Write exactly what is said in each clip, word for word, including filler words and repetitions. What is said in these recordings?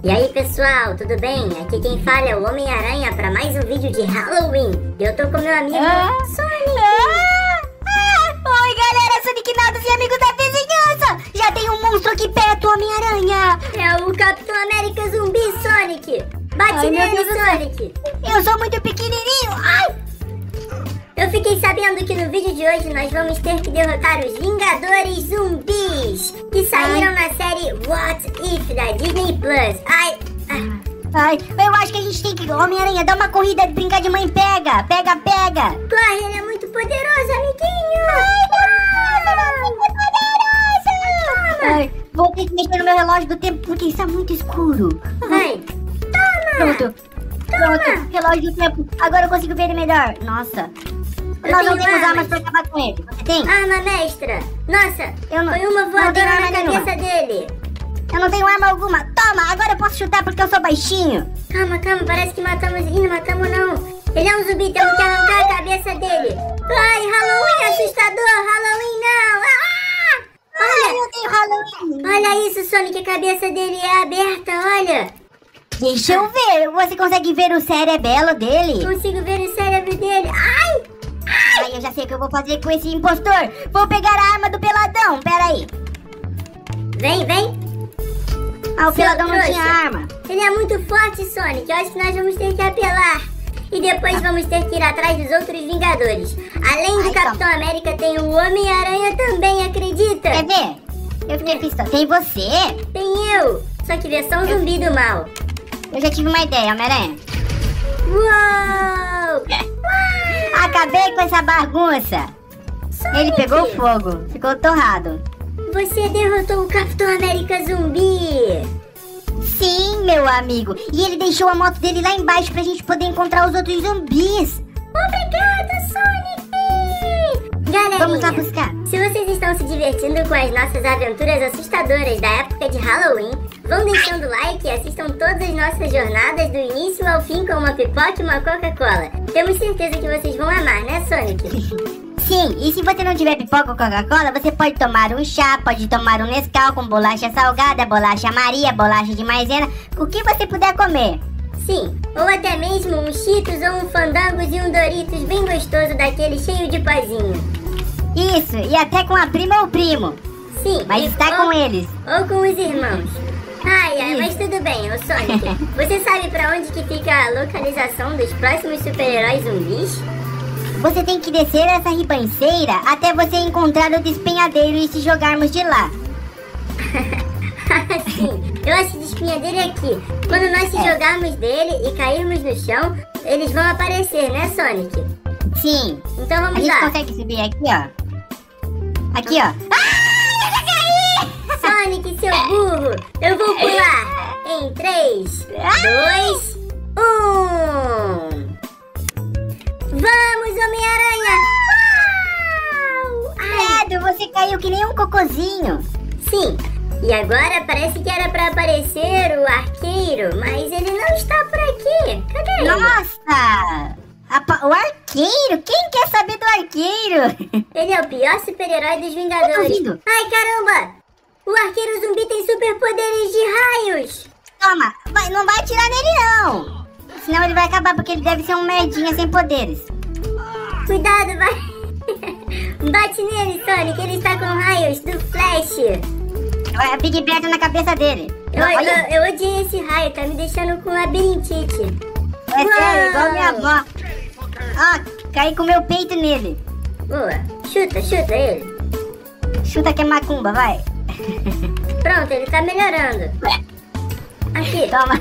E aí pessoal, tudo bem? Aqui quem fala é o Homem-Aranha para mais um vídeo de Halloween. E eu tô com meu amigo ah, Sonic. Ah, ah, oi galera, Sonic Nautas e amigos da vizinhança. Já tem um monstro aqui perto, Homem-Aranha. É o Capitão América Zumbi, Sonic. Bate Ai, nele, Sonic. Eu sou muito pequenininho. Ai. Eu fiquei sabendo que no vídeo de hoje nós vamos ter que derrotar os Vingadores Zumbis, que saíram Ai. na série What If da Disney Plus. Ai, ai. Ai, eu acho que a gente tem que... Homem-Aranha, dá uma corrida, brincar de mãe pega. Pega, pega. Corre, ele é muito poderoso, amiguinho. Ai, muito poderoso. Ai, vou ter que mexer no meu relógio do tempo porque está muito escuro. Vai. Toma. Pronto. Pronto, relógio do tempo. Agora eu consigo ver ele melhor. Nossa. Eu Nós não temos armas. armas pra acabar com ele. Você tem? Arma mestra. Nossa, eu não, foi uma voadora na cabeça nenhuma. dele. Eu não tenho arma alguma. Toma, agora eu posso chutar porque eu sou baixinho. Calma, calma, parece que matamos. Ih, não matamos não. Ele é um zumbi, temos que arrancar a cabeça dele. Ai, Halloween assustador, Halloween não. Ah! Olha, Ai, eu tenho Halloween. Olha isso, Sonic, a cabeça dele é aberta, olha. Deixa eu ver, você consegue ver o cerebelo dele? Consigo ver o cérebro dele. Ai! Ai, eu já sei o que eu vou fazer com esse impostor. Vou pegar a arma do peladão, pera aí. Vem, vem. Ah, o Seu peladão trouxa. não tinha arma. Ele é muito forte, Sonic. Eu acho que nós vamos ter que apelar. E depois vamos ter que ir atrás dos outros Vingadores. Além do Ai, Capitão então. América, tem o Homem-Aranha também, acredita? Quer ver? Eu fiquei pistola. Tem você? Tem eu. Só que versão zumbi do mal. Eu já tive uma ideia, Homem-Aranha. Uou! Acabei com essa bagunça. Sonic. Ele pegou fogo. Ficou torrado. Você derrotou o Capitão América Zumbi. Sim, meu amigo. E ele deixou a moto dele lá embaixo pra gente poder encontrar os outros zumbis. Obrigada, Sonic! Galerinha, vamos lá buscar. Se vocês estão se divertindo com as nossas aventuras assustadoras da época de Halloween, vão deixando like e assistam todas as nossas jornadas do início ao fim com uma pipoca e uma Coca-Cola. Temos certeza que vocês vão amar, né, Sonic? Sim, e se você não tiver pipoca ou Coca-Cola, você pode tomar um chá, pode tomar um Nescau com bolacha salgada, bolacha Maria, bolacha de maisena, o que você puder comer. Sim, ou até mesmo um Cheetos ou um Fandangos e um Doritos bem gostoso daquele cheio de pozinho. Isso, e até com a prima ou primo. Sim, mas e, está ou, com eles. Ou com os irmãos. Ai, ai, mas tudo bem, ô Sonic. Você sabe pra onde que fica a localização dos próximos super-heróis zumbis? Você tem que descer essa ribanceira até você encontrar o despenhadeiro e se jogarmos de lá. Sim, eu acho que despenhadeiro é aqui. Quando nós se é. jogarmos dele e cairmos no chão, eles vão aparecer, né, Sonic? Sim. Então vamos lá. A gente lá. consegue subir aqui, ó. Aqui, ó. Ah, eu já caí! Sonic, seu burro! Eu vou pular em três, dois, um... Vamos, Homem-Aranha! Credo, você caiu que nem um cocôzinho. Sim, e agora parece que era pra aparecer o Arqueiro, mas ele não está por aqui. Cadê ele? Nossa! A, o Arqueiro? Quem quer saber do Arqueiro? Ele é o pior super-herói dos Vingadores. Ai, caramba! O Arqueiro Zumbi tem superpoderes de raios. Toma, vai, não vai atirar nele não. Senão ele vai acabar, porque ele deve ser um merdinha sem poderes. Cuidado, vai. Bate nele, Sonic. Ele está com raios do Flash. Vai, Big Berta na cabeça dele. Eu, eu, eu odiei esse raio, tá me deixando com labirintite. É Uou. sério, igual minha avó. Ó, caí com meu peito nele. Boa, chuta, chuta ele. Chuta que é macumba, vai. Pronto, ele tá melhorando. Aqui. Toma.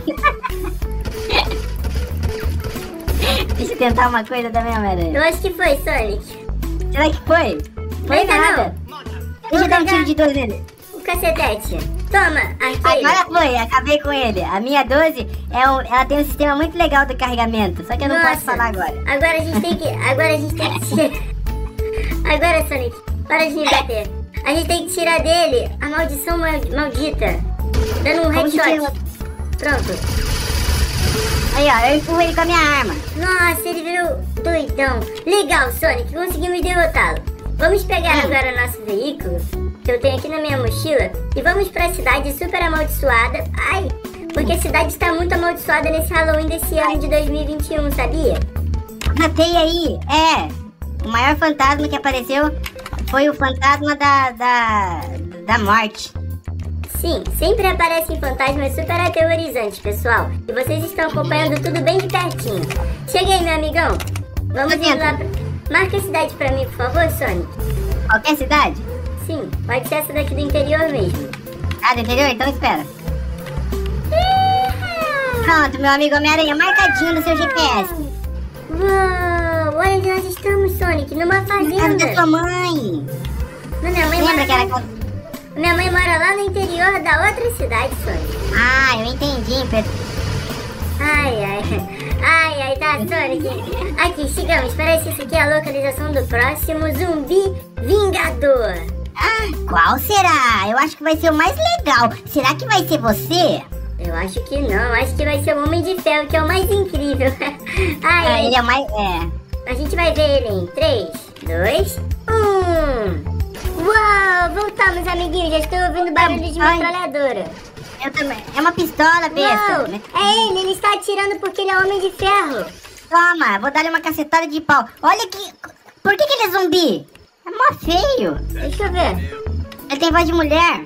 Deixa eu tentar uma coisa também, Homem-Aranha. Eu acho que foi, Sonic. Será que foi? Foi Ainda nada. Não. Deixa eu dar um tiro de doze nele. O cacetete. Toma, Arqueiro. Agora foi, acabei com ele. A minha doze, é um, ela tem um sistema muito legal do carregamento. Só que eu não Nossa. posso falar agora. Agora a gente tem que... Agora a gente tem que tirar... Agora, Sonic, para de me bater. A gente tem que tirar dele a maldição maldita. Dando um headshot. Pronto. Aí, ó, eu empurro ele com a minha arma. Nossa, ele virou doidão. Legal, Sonic, conseguimos derrotá-lo. Vamos pegar hum. agora o nosso veículo, que eu tenho aqui na minha mochila, e vamos pra cidade super amaldiçoada. Ai, Porque a cidade está muito amaldiçoada nesse Halloween desse ano de dois mil e vinte e um, sabia? Matei aí. É, o maior fantasma que apareceu foi o fantasma da, da, da morte. Sim, sempre aparecem fantasmas super aterrorizantes, pessoal. E vocês estão acompanhando tudo bem de pertinho. Chega aí, meu amigão. Vamos indo lá pra... Marca a cidade pra mim, por favor, Sonic. Qualquer cidade? Sim, pode ser essa daqui do interior mesmo. Ah, do interior? Então espera. Pronto, meu amigo Homem-Aranha, marcadinho no seu G P S. Uau, olha onde nós estamos, Sonic, numa fazenda. Casa da sua mãe. Não, minha mãe Lembra mora... que era casa... Minha mãe mora lá no interior da outra cidade, Sonic. Ah, eu entendi, Pedro. Ai, ai, ai, ai, tá, Sonic. Aqui, chegamos, parece que isso aqui é a localização do próximo zumbi vingador. Ah, qual será? Eu acho que vai ser o mais legal. Será que vai ser você? Eu acho que não, acho que vai ser o Homem de Ferro, que é o mais incrível. Ai, Ah, ele é o mais... É. a gente vai ver ele em três, dois, um. Uau, voltamos, amiguinhos, já estou ouvindo barulho de Ai. metralhadora. Eu também. É uma pistola, besta. Uau, é ele, ele está atirando porque ele é Homem de Ferro. Toma, vou dar-lhe uma cacetada de pau. Olha que... Por que que ele é zumbi? É mó feio. Deixa eu ver. Ele tem voz de mulher.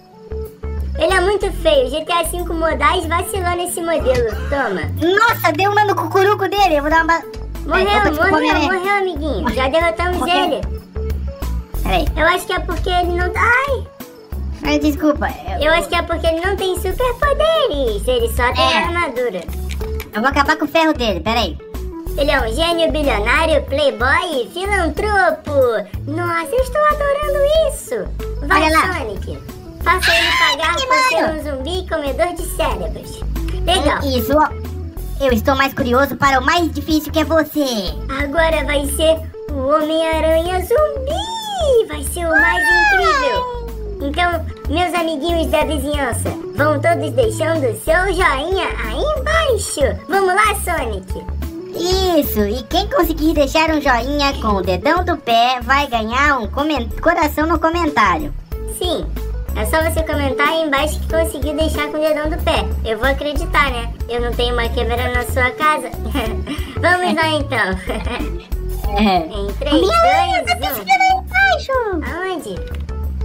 Ele é muito feio, G T A cinco modais vacilou nesse modelo, toma. Nossa, deu uma no cucuruco dele. Eu vou dar uma... Morreu, É, opa, desculpa, morreu, Homem-Aranha. morreu, amiguinho. Já derrotamos Morreu. ele. Peraí. Eu acho que é porque ele não... Ai! Ai, desculpa. Eu acho que é porque ele não tem superpoderes. Ele só tem É. armadura. Eu vou acabar com o ferro dele, peraí. Ele é um gênio bilionário, playboy e filantropo. Nossa, eu estou adorando isso. Vai, Olha lá. Sonic. Faça ele pagar que por ser mano. um zumbi comedor de cérebros. Legal. Isso, ó. Eu estou mais curioso para o mais difícil, que é você. Agora vai ser o Homem-Aranha zumbi. Vai ser o mais incrível. Então, meus amiguinhos da vizinhança, vão todos deixando seu joinha aí embaixo. Vamos lá, Sonic. Isso, e quem conseguir deixar um joinha com o dedão do pé vai ganhar um coment... coração no comentário. Sim, é só você comentar aí embaixo que conseguiu deixar com o dedão do pé. Eu vou acreditar, né? Eu não tenho uma câmera na sua casa. Vamos lá, então. É. Em três, dois, um. embaixo. Aonde?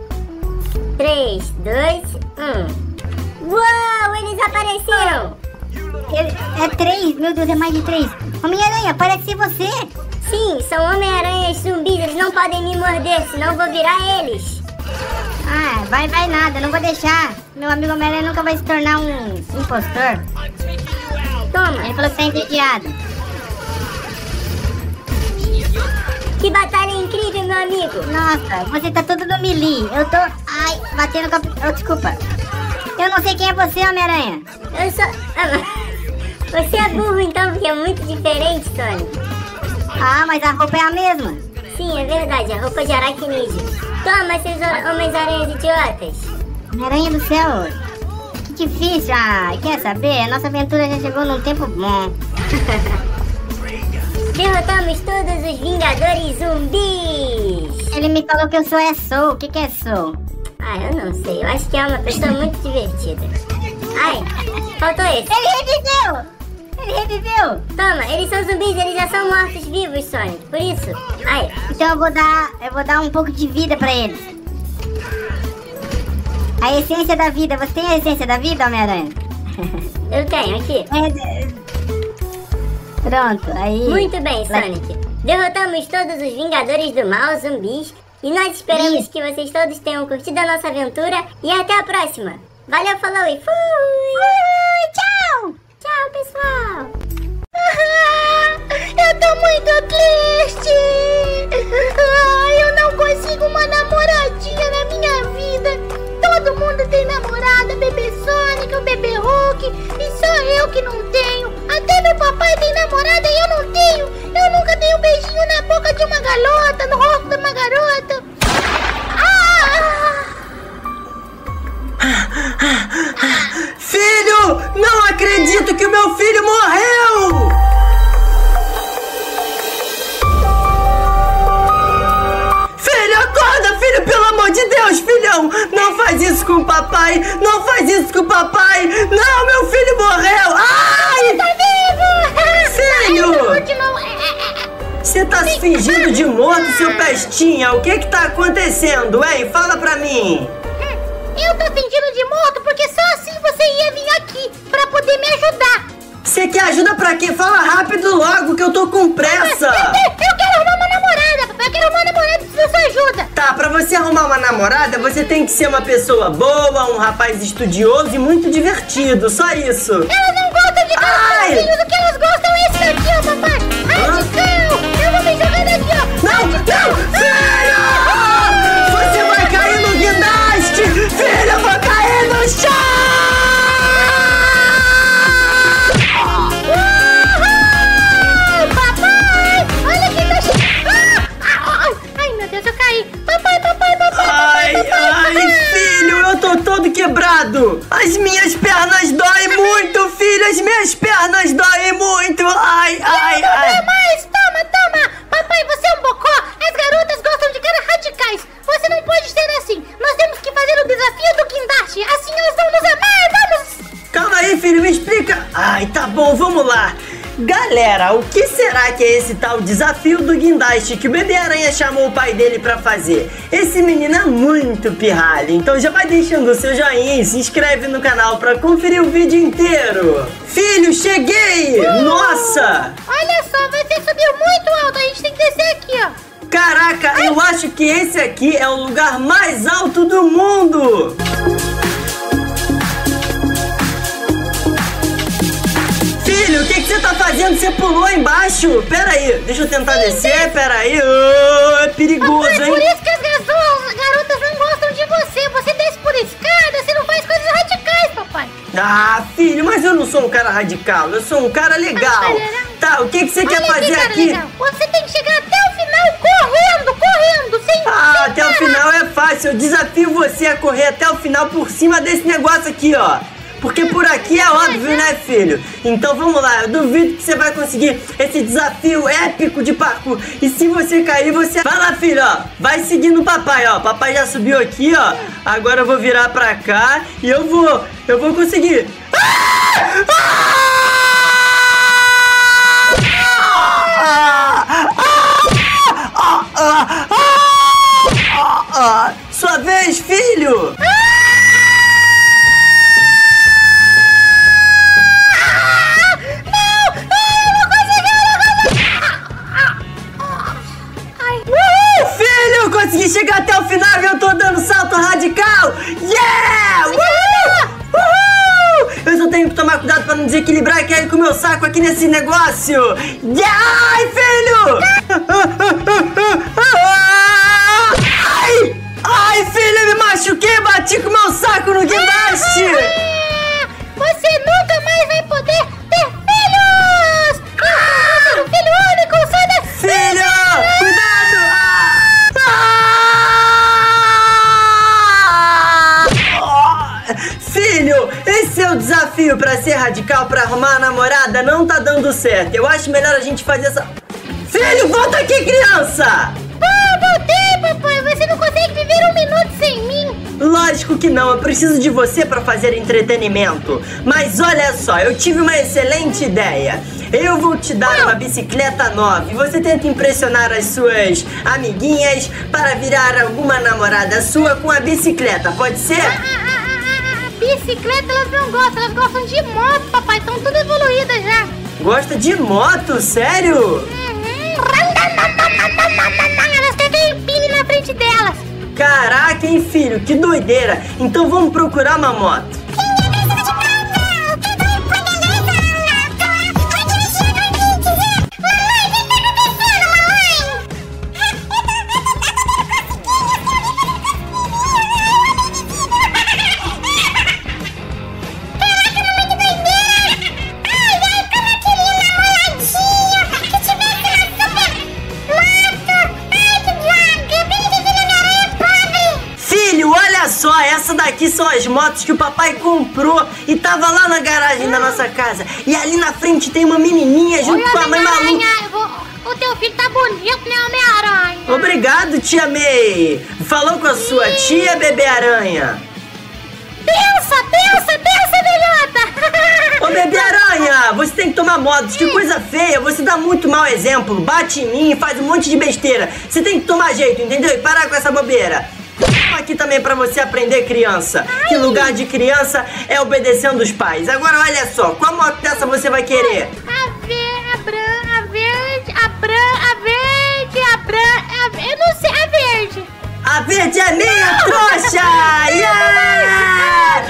três, dois, um. Uau, eles apareceram! É, é três, meu Deus, é mais de três. Homem-Aranha, parece ser você. Sim, são Homem-Aranhas zumbis, eles não podem me morder, senão eu vou virar eles. Ah, vai, vai nada, não vou deixar. Meu amigo Homem-Aranha nunca vai se tornar um impostor. Toma, Ele falou que tá entediado. que batalha incrível, meu amigo. Nossa, você tá todo no melee. Eu tô... Ai, batendo com a... Oh, desculpa. Eu não sei quem é você, Homem-Aranha. Eu sou... Ah, você é burro então, porque é muito diferente, Sonic. Ah, mas a roupa é a mesma. Sim, é verdade, a roupa de aracnídeo. Toma, seus Homens-Aranhas idiotas. Homem-Aranha do céu. Que difícil. Ah, quer saber? A nossa aventura já chegou num tempo bom. Derrotamos todos os Vingadores zumbis. Ele me falou que eu sou é Soul. O que que é Soul? Ah, eu não sei, eu acho que é uma pessoa muito divertida. Ai, faltou esse. Ele reviveu! Ele reviveu! Toma, eles são zumbis, eles já são mortos-vivos, Sonic. Por isso, ai, Então eu vou dar... Eu vou dar um pouco de vida pra eles. A essência da vida. Você tem a essência da vida, Homem-Aranha? eu tenho aqui. É... Pronto, aí... Muito bem, Sonic. Derrotamos todos os Vingadores do Mal, zumbis. E nós esperamos Isso. que vocês todos tenham curtido a nossa aventura. E até a próxima. Valeu, falou e fui! Fui, tchau! Tchau, pessoal! Eu tô muito triste! Ai, eu não consigo uma namoradinha na minha vida! Todo mundo tem namorada, bebê Sonic, o bebê Hulk, e só eu que não tenho! Até meu papai tem namorada e eu não tenho! Eu nunca dei um beijinho na boca de uma garota, no rosto de uma garota! Filho! Não acredito que o meu filho morreu! Filho, acorda, filho, pelo amor de Deus, filhão! Não faz isso com o papai! Não faz isso com o papai! Não, meu filho morreu! Ai! Tá vivo! Filho! Você tá se fingindo de morto, seu pestinha? O que que tá acontecendo, hein? Fala pra mim! Eu tô fingindo de morto porque só assim você ia vir aqui pra poder me ajudar. Você quer ajuda pra quê? Fala rápido logo que eu tô com pressa! Eu, eu quero arrumar uma namorada, papai! Eu quero arrumar uma namorada, preciso da sua ajuda! Tá, pra você arrumar uma namorada, você tem que ser uma pessoa boa, um rapaz estudioso e muito divertido, só isso! Elas não gostam de caras sozinhos, o que elas gostam é esse daqui, ó, papai! Radical! Eu vou me jogar daqui, ó! Não, não! Filho! Você vai cair no guindaste! Filho, eu vou cair no chão! Ai, ai, filho, eu tô todo quebrado. As minhas pernas doem muito, filho. As minhas pernas doem muito. Ai, ai, ai. Não, mais, toma, toma. Papai, você é um bocó. As garotas gostam de caras radicais. Você não pode ser assim. Nós temos que fazer o desafio do guindaste. Assim elas vão nos amar. Vamos. Calma aí, filho, me explica. Ai, tá bom, vamos lá. Galera, o que será que é esse tal desafio do guindaste que o Bebê-Aranha chamou o pai dele pra fazer? Esse menino é muito pirralho, então já vai deixando o seu joinha e se inscreve no canal pra conferir o vídeo inteiro. Filho, cheguei! Uh! Nossa! Olha só, você subiu muito alto, a gente tem que descer aqui, ó. Caraca, Ai. eu acho que esse aqui é o lugar mais alto do mundo! Filho, o que, que você tá fazendo? Você pulou embaixo? Pera aí, deixa eu tentar sim, descer, sim. Pera aí. Oh, é perigoso, papai, hein? Por isso que as garotas não gostam de você. Você desce por escada, você não faz coisas radicais, papai. Ah, filho, mas eu não sou um cara radical, eu sou um cara legal. Tá, o que, que você Olha quer fazer cara aqui? Legal. Você tem que chegar até o final correndo, correndo, sem Ah, sem até parar. o final é fácil. Eu desafio você a correr até o final por cima desse negócio aqui, ó. Porque por aqui é óbvio, né, filho? Então vamos lá, eu duvido que você vai conseguir esse desafio épico de parkour. E se você cair, você... Vai lá, filho, ó. Vai seguindo o papai, ó. Papai já subiu aqui, ó. Agora eu vou virar pra cá e eu vou... Eu vou conseguir. Ah! Ah! Ah! Ah! Ah! Ah! Sua vez, filho! Consegui chegar até o final e eu tô dando salto radical! Yeah! Uhul! Uhul! Eu só tenho que tomar cuidado pra não desequilibrar e cair com o meu saco aqui nesse negócio! Yeah! Ai, filho! Ai! Ai, filho, eu me machuquei! Bati com o meu saco no guindaste! Você nunca mais vai poder ter filhos! Ah! Você é um filho único, sai da filho! Cuidado! Filho, esse é o desafio pra ser radical, pra arrumar a namorada, não tá dando certo. Eu acho melhor a gente fazer essa... Filho, volta aqui, criança! Ah, voltei, papai. Você não consegue viver um minuto sem mim. Lógico que não, eu preciso de você pra fazer entretenimento. Mas olha só, eu tive uma excelente ideia. Eu vou te dar uma bicicleta nova e você tenta impressionar as suas amiguinhas para virar alguma namorada sua com a bicicleta, pode ser? Ah, ah, ah, ah, ah, bicicleta elas não gostam, elas gostam de moto, papai, estão tudo evoluídas já. Gosta de moto? Sério? Uhum. Elas querem que eu empine na frente delas. Caraca, hein, filho, que doideira. Então vamos procurar uma moto. Essa daqui são as motos que o papai comprou e tava lá na garagem da nossa casa. E ali na frente tem uma menininha junto Oi, com a mãe maluca. Vou... O teu filho tá bonito, né, Homem-Aranha? Obrigado, tia May. Falou com a sua tia, bebê aranha. Pensa, pensa, pensa, velhota. Ô, bebê aranha, você tem que tomar modos. Que coisa feia, você dá muito mau exemplo. Bate em mim e faz um monte de besteira. Você tem que tomar jeito, entendeu? E parar com essa bobeira. Aqui também pra você aprender, criança. Ai. Que lugar de criança é obedecendo os pais. Agora olha só, qual moto dessa você vai querer? A verde, a branca, a verde, a branca, a verde, a branca, eu não sei, a verde. A verde é minha, trouxa! Yeah!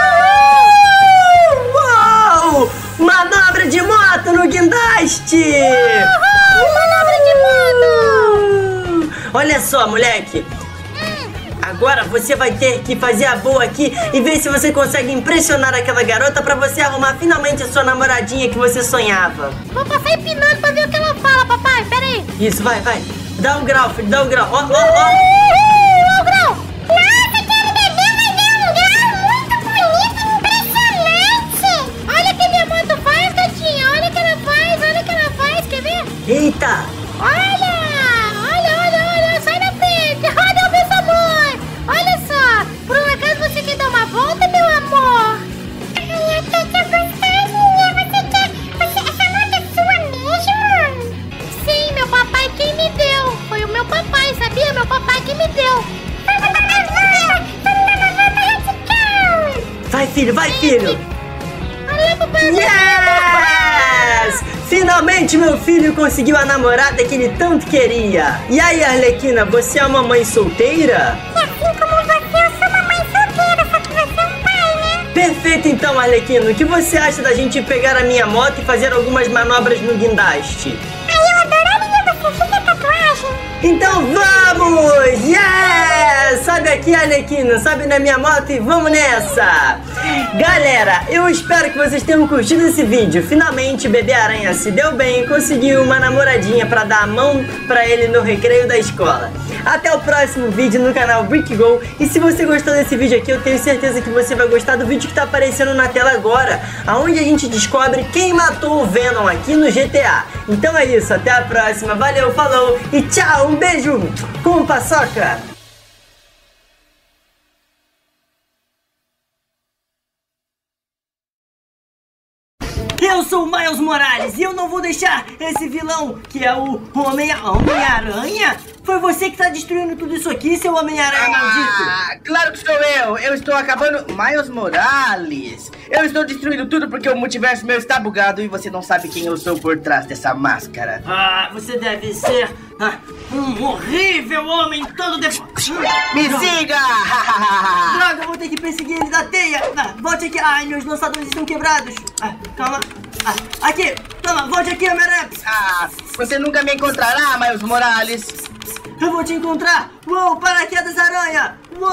Uhul! Uou! Manobra de moto no guindaste! Uhul! Manobra de moto! Olha só, moleque. Agora você vai ter que fazer a boa aqui e ver se você consegue impressionar aquela garota pra você arrumar finalmente a sua namoradinha que você sonhava. Vou passar empinando pra ver o que ela fala, papai. Pera aí. Isso, vai, vai. Dá um grau, filho, dá um grau. Ó, ó, ó. Ó o grau. Nossa, quero beber, vai ver um grau muito bonito, impressionante. Olha o que minha moto faz, gatinha. Olha o que ela faz, olha o que ela faz. Quer ver? Eita. Olha, olha, olha, olha. Sai da frente. Olha o meu amor. Olha só. Por um acaso você quer dar uma volta, meu amor? Ai, eu tô te gostosinha. Você quer... Você... Essa moto é sua mesmo? Sim, meu papai quem me deu. Foi o meu papai, sabia? Meu papai que me deu. Vamos dar uma volta! Vamos dar uma volta radical! Vai, filho, vai, filho. Olha, papai. Yes! Finalmente meu filho conseguiu a namorada que ele tanto queria. E aí, Arlequina, você é uma mãe solteira? Assim como você, eu sou uma mãe solteira, só que você é um pai, né? Perfeito então, Arlequino. O que você acha da gente pegar a minha moto e fazer algumas manobras no guindaste? Ai, eu adoraria, você fica tatuagem. Então vamos! Yes! Sobe aqui, Arlequina, sobe na minha moto e vamos nessa! Galera, eu espero que vocês tenham curtido esse vídeo. Finalmente, Bebê Aranha se deu bem e conseguiu uma namoradinha pra dar a mão pra ele no recreio da escola. Até o próximo vídeo no canal BrickGo. E se você gostou desse vídeo aqui, eu tenho certeza que você vai gostar do vídeo que tá aparecendo na tela agora, onde a gente descobre quem matou o Venom aqui no G T A. Então é isso, até a próxima, valeu, falou e tchau, um beijo com paçoca! Eu sou o Miles Morales e eu não vou deixar esse vilão, que é o Homem-Aranha. Foi você que tá destruindo tudo isso aqui, seu Homem-Aranha ah, maldito. Claro que sou eu. Eu estou acabando... Miles Morales. Eu estou destruindo tudo porque o multiverso meu está bugado e você não sabe quem eu sou por trás dessa máscara. Ah, você deve ser ah, um horrível homem todo de... Me Droga. siga! Droga, eu vou ter que perseguir ele da teia. Ah, volte aqui. Ai, meus lançadores estão quebrados. Ah, calma. Ah, aqui, toma, volte aqui, Homem-Aranha. Ah, você nunca me encontrará, Miles Morales. Eu vou te encontrar. Uou, paraquedas aranha. Uou,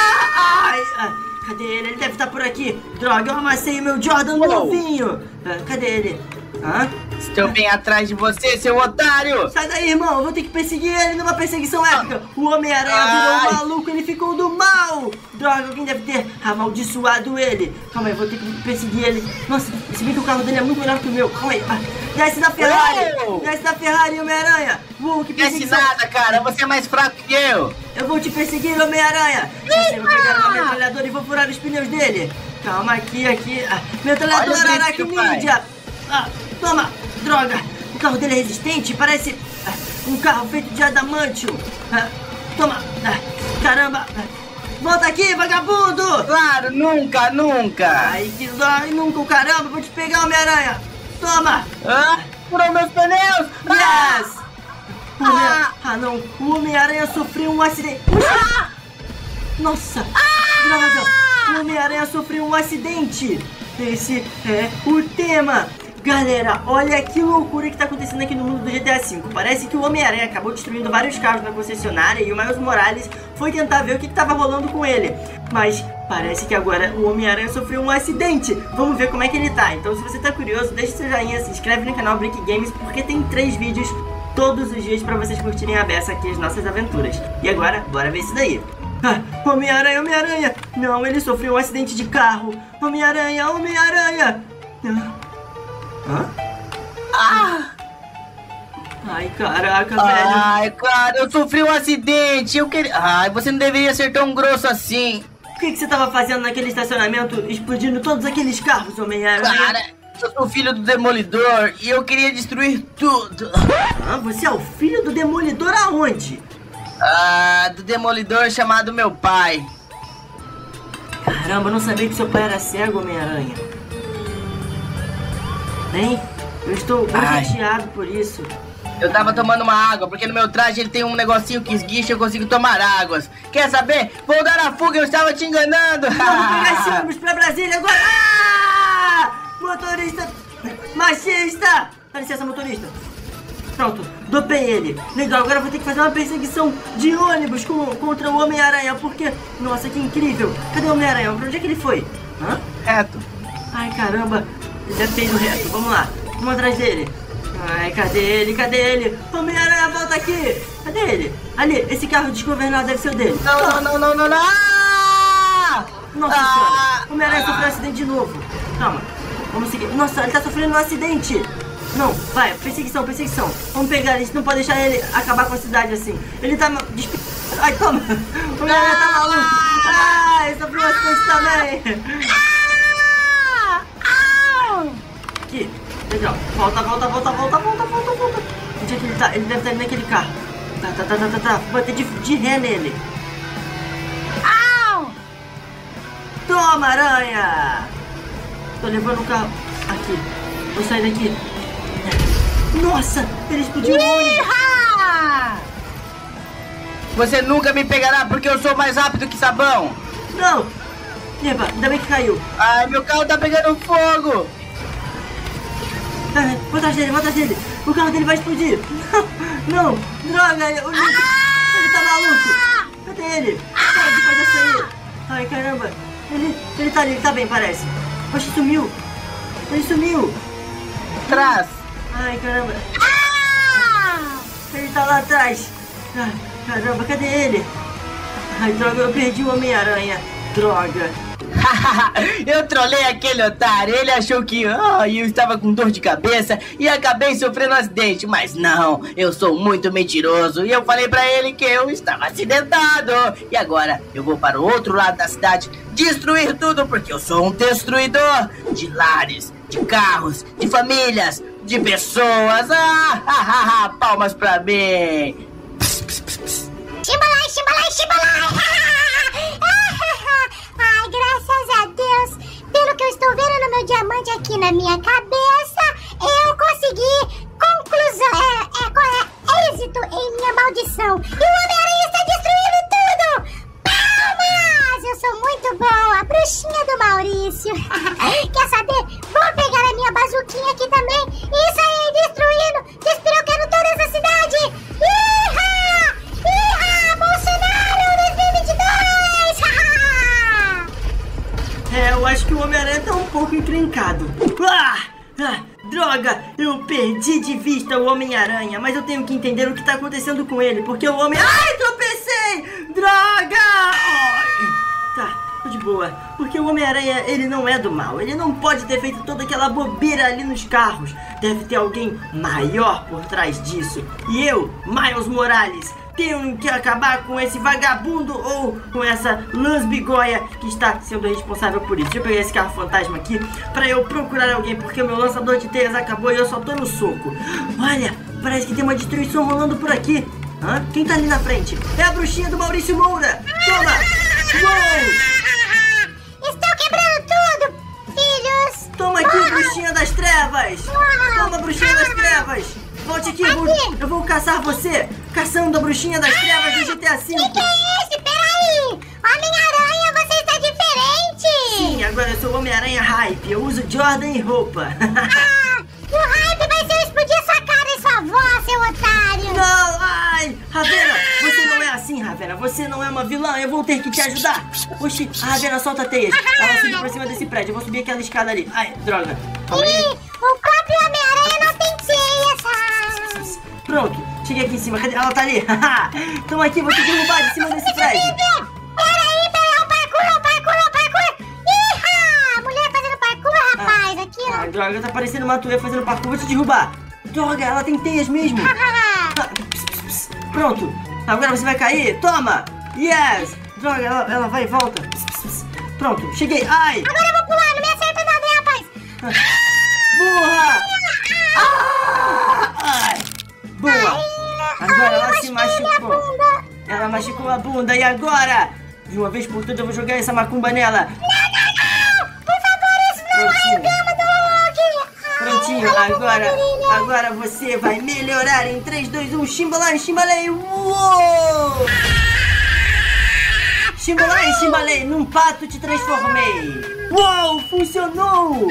ah, ai. Ah, cadê ele? Ele deve estar por aqui. Droga, eu amassei o meu Jordan Uou. novinho. Ah, cadê ele? Hã? Estou bem atrás de você, seu otário. Sai daí, irmão. Eu vou ter que perseguir ele numa perseguição épica. O Homem-Aranha virou um maluco. Ele ficou do mal. Droga, alguém deve ter amaldiçoado ele. Calma aí, eu vou ter que perseguir ele. Nossa, se bem que o carro dele é muito melhor que o meu. Calma aí. Ah, desce da Ferrari. Uou. Desce da Ferrari, Homem-Aranha. Uou, que Desce perseguição. nada, cara. Você é mais fraco que eu. Eu vou te perseguir, Homem-Aranha. Eu vou pegar uma metralhadora e vou furar os pneus dele. Calma, aqui, aqui. Ah, metralhadora Aracnídea. Ah, toma. Droga. O carro dele é resistente. Parece ah, um carro feito de adamantio. Ah, toma. Ah, caramba. Ah, volta aqui, vagabundo. Claro, nunca, nunca. Ai, que dói. Nunca o caramba. Vou te pegar, Homem-Aranha. Toma. Ah, furou meus pneus. Yes. O Homem- Ah. ah, não. O Homem-Aranha sofreu um acidente. Ah. Nossa! Droga! O Homem-Aranha sofreu um acidente! Esse é o tema! Galera, olha que loucura que tá acontecendo aqui no mundo do G T A cinco. Parece que o Homem-Aranha acabou destruindo vários carros na concessionária e o Miles Morales foi tentar ver o que, que tava rolando com ele. Mas parece que agora o Homem-Aranha sofreu um acidente. Vamos ver como é que ele tá. Então se você tá curioso, deixa seu joinha, se inscreve no canal Brick Games, porque tem três vídeos todos os dias pra vocês curtirem a beça aqui as nossas aventuras. E agora, bora ver isso daí. Ah, Homem-Aranha, Homem-Aranha! Não, ele sofreu um acidente de carro. Homem-Aranha, Homem-Aranha! Ah. Hã? Ah. Ai, caraca, velho. Ai, cara, eu sofri um acidente. Eu queria... Ai, você não deveria ser tão grosso assim. O que, que você tava fazendo naquele estacionamento, explodindo todos aqueles carros, Homem-Aranha? Cara, eu sou filho do Demolidor e eu queria destruir tudo. Ah, você é o filho do Demolidor aonde? Ah, do Demolidor chamado meu pai. Caramba, eu não sabia que seu pai era cego, Homem-Aranha. Bem, eu estou bem Ai. chateado por isso. Eu tava tomando uma água, porque no meu traje ele tem um negocinho que esguicha e eu consigo tomar águas. Quer saber? Vou dar a fuga, eu estava te enganando. Vamos pegar esse ônibus pra Brasília agora! Ah! Motorista machista! Dá licença, motorista. Pronto, dopei ele. Legal, agora eu vou ter que fazer uma perseguição de ônibus com, contra o Homem-Aranha, porque... Nossa, que incrível! Cadê o Homem-Aranha? Pra onde é que ele foi? Hã? Reto. Ai, caramba! Ele deve ter ido reto. Vamos lá, vamos atrás dele. Ai, cadê ele? Cadê ele? Homem-Aranha, volta aqui! Cadê ele? Ali, esse carro desgovernado deve ser o dele. Não, não, não, não, não, não. Ah! Nossa Ah! senhora, o Homem-Aranha sofreu um acidente de novo. Calma, vamos seguir. Nossa, ele tá sofrendo um acidente. Não, vai, perseguição, perseguição. Vamos pegar, a gente não pode deixar ele acabar com a cidade assim. Ele tá... Despe... Ai, toma. O Homem-Aranha tá maluco. Ai, sofreu um acidente também. Aqui, legal. Volta, volta, volta, volta, volta, volta, volta. Onde é que ele tá? Ele deve estar ali naquele carro. Tá, tá, tá, tá, tá, tá. Vou bater de, de ré nele. Au! Toma, aranha! Tô levando o carro. Aqui. Vou sair daqui. Nossa! Ele explodiu o ônibus! Iha! Você nunca me pegará porque eu sou mais rápido que sabão. Não! Eba, ainda bem que caiu. Ai, meu carro tá pegando fogo. Ah, vou atrás dele, vou atrás dele. O carro dele vai explodir. Não, não. Droga, o Nick, ele tá maluco. Cadê ele? Para de fazer isso aí. Ai, caramba. Ele, ele tá ali, ele tá bem, parece. Oxe, sumiu. Ele sumiu. Trás. Ai, caramba. Ah! Ele tá lá atrás. Ai, caramba, cadê ele? Ai, droga, eu perdi o Homem-Aranha. Droga. Eu trolei aquele otário. Ele achou que oh, eu estava com dor de cabeça e acabei sofrendo um acidente. Mas não, eu sou muito mentiroso. E eu falei pra ele que eu estava acidentado. E agora eu vou para o outro lado da cidade destruir tudo, porque eu sou um destruidor de lares, de carros, de famílias, de pessoas. Ah, ah, ah, palmas pra mim. Chimbalai, chimbalai, chimbalai! Ai, graças a Deus, pelo que eu estou vendo no meu diamante aqui na minha cabeça, eu consegui conclusão, é, é, é êxito em minha maldição. E o Homem-Aranha está destruindo tudo! Palmas! Eu sou muito boa, a bruxinha do Maurício. Quer saber? Vou pegar a minha bazuquinha aqui também e sair destruindo, despirocando toda essa cidade. Iha! Iha! Bolsonaro dois mil e vinte e dois! É, eu acho que o Homem-Aranha tá um pouco encrencado. Ah! Ah, droga! Eu perdi de vista o Homem-Aranha, mas eu tenho que entender o que tá acontecendo com ele, porque o Homem... Ai, tropecei! Droga! Ai. Tá, tô de boa. Porque o Homem-Aranha, ele não é do mal. Ele não pode ter feito toda aquela bobeira ali nos carros. Deve ter alguém maior por trás disso. E eu, Miles Morales, tenho que acabar com esse vagabundo ou com essa Lance-Bigoia que está sendo responsável por isso. Deixa eu pegar esse carro fantasma aqui pra eu procurar alguém, porque o meu lançador de teias acabou e eu só tô no soco. Olha, parece que tem uma destruição rolando por aqui. Hã? Quem tá ali na frente? É a bruxinha do Maurício Moura. Toma! Uou! Estou quebrando tudo, filhos! Toma aqui, bruxinha das trevas! Toma, bruxinha das trevas! Volte aqui, eu vou, eu vou caçar você! Caçando a bruxinha das trevas do G T A cinco! Que que é esse? Peraí! Homem-Aranha, você está diferente! Sim, agora eu sou o Homem-Aranha Hype, eu uso Jordan e roupa! Ah, o Hype vai ser eu explodir sua cara e sua voz, seu otário! Não! Ai! Ravena, você não é assim, Ravena, você não é uma vilã, eu vou ter que te ajudar! Oxi, a Ravena solta teias, ela subiu por cima desse prédio, eu vou subir aquela escada ali. Ai, droga! Calma aí. E o próprio Homem-Aranha não tem teias! Pronto, cheguei aqui em cima, cadê? Ela tá ali! Toma aqui, vou te derrubar de cima desse prédio! Peraí, peraí, o parkour, o parkour, o parkour! Iha! Mulher fazendo parkour, rapaz, aqui, ó! Ah, droga, tá parecendo uma tuia fazendo parkour, vou te derrubar! Droga, ela tem teias mesmo! Ah, pss, pss, pss. Pronto. Agora você vai cair. Toma. Yes. Droga, ela, ela vai e volta. Pss, pss, pss. Pronto, cheguei. Ai. Agora eu vou pular, não me acerta nada, hein, rapaz. Burra. Ah. Ai. Boa. Agora ela se machucou. Ela machucou a bunda. E agora? De uma vez por todas eu vou jogar essa macumba nela. Não, não, não. Por favor, isso não é o gama do Hulk. Prontinho, agora, agora você vai melhorar em três, dois, um, Chimbalai, Chimbalei, uou! Chimbalai, Chimbalei, num pato te transformei. Uou, funcionou!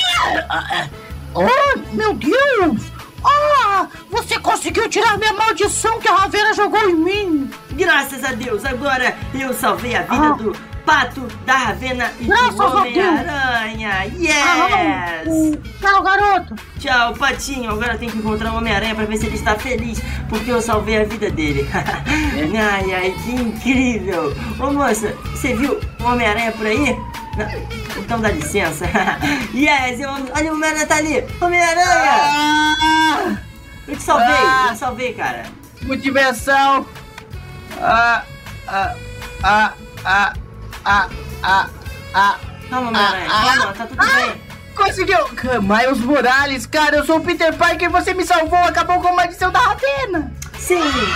Oh, meu Deus! Ah, você conseguiu tirar minha maldição que a Ravena jogou em mim! Graças a Deus, agora eu salvei a vida ah. do pato, da Ravena e Graças do Homem-Aranha! Yes! Tchau, garoto! Tchau, patinho! Agora eu tenho que encontrar o Homem-Aranha pra ver se ele está feliz, porque eu salvei a vida dele. Ai, ai, que incrível! Ô moça, você viu o Homem-Aranha por aí? Não. Então dá licença. Yes, eu, olha o Homem-Aranha tá ali! Homem-Aranha! Ah, eu te salvei, ah, eu te salvei, cara. Motivação! Ah, ah, ah, ah, ah, ah, ah. Calma, Homem-Aranha, ah, calma, tá tudo ah, bem. Conseguiu! Miles Morales, cara, eu sou o Peter Parker e você me salvou, acabou com a maldição da Ravena! Sim,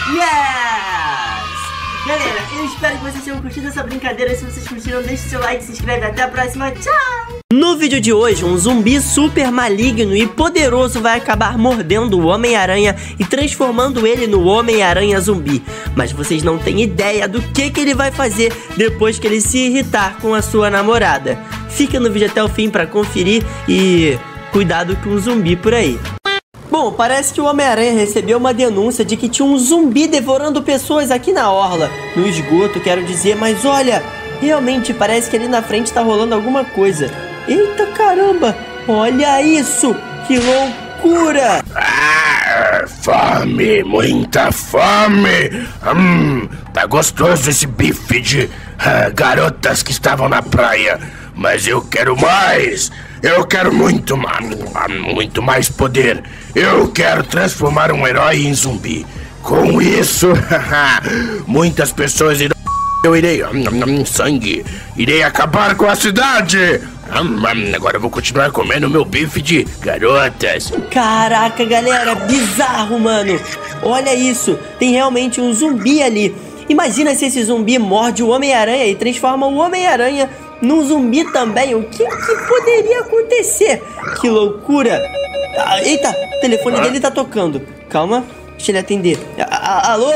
yes! Galera, eu espero que vocês tenham curtido essa brincadeira. Se vocês curtiram, deixe seu like, se inscreve. Até a próxima, tchau! No vídeo de hoje, um zumbi super maligno e poderoso vai acabar mordendo o Homem-Aranha e transformando ele no Homem-Aranha zumbi. Mas vocês não têm ideia do que, que ele vai fazer depois que ele se irritar com a sua namorada. Fica no vídeo até o fim pra conferir e cuidado com o zumbi por aí. Bom, parece que o Homem-Aranha recebeu uma denúncia de que tinha um zumbi devorando pessoas aqui na orla. No esgoto, quero dizer, mas olha, realmente parece que ali na frente tá rolando alguma coisa. Eita caramba, olha isso, que loucura! Ah, fome, muita fome. Hum, tá gostoso esse bife de ah, garotas que estavam na praia. Mas eu quero mais. Eu quero muito mais, muito mais poder. Eu quero transformar um herói em zumbi. Com isso, muitas pessoas irão... Eu irei... Sangue. Irei acabar com a cidade. Agora eu vou continuar comendo meu bife de garotas. Caraca, galera, bizarro, mano. Olha isso, tem realmente um zumbi ali. Imagina se esse zumbi morde o Homem-Aranha e transforma o Homem-Aranha num zumbi também. O que, que poderia acontecer? Que loucura. Ah, eita, o telefone dele tá tocando. Calma, deixa ele atender. A, a, alô?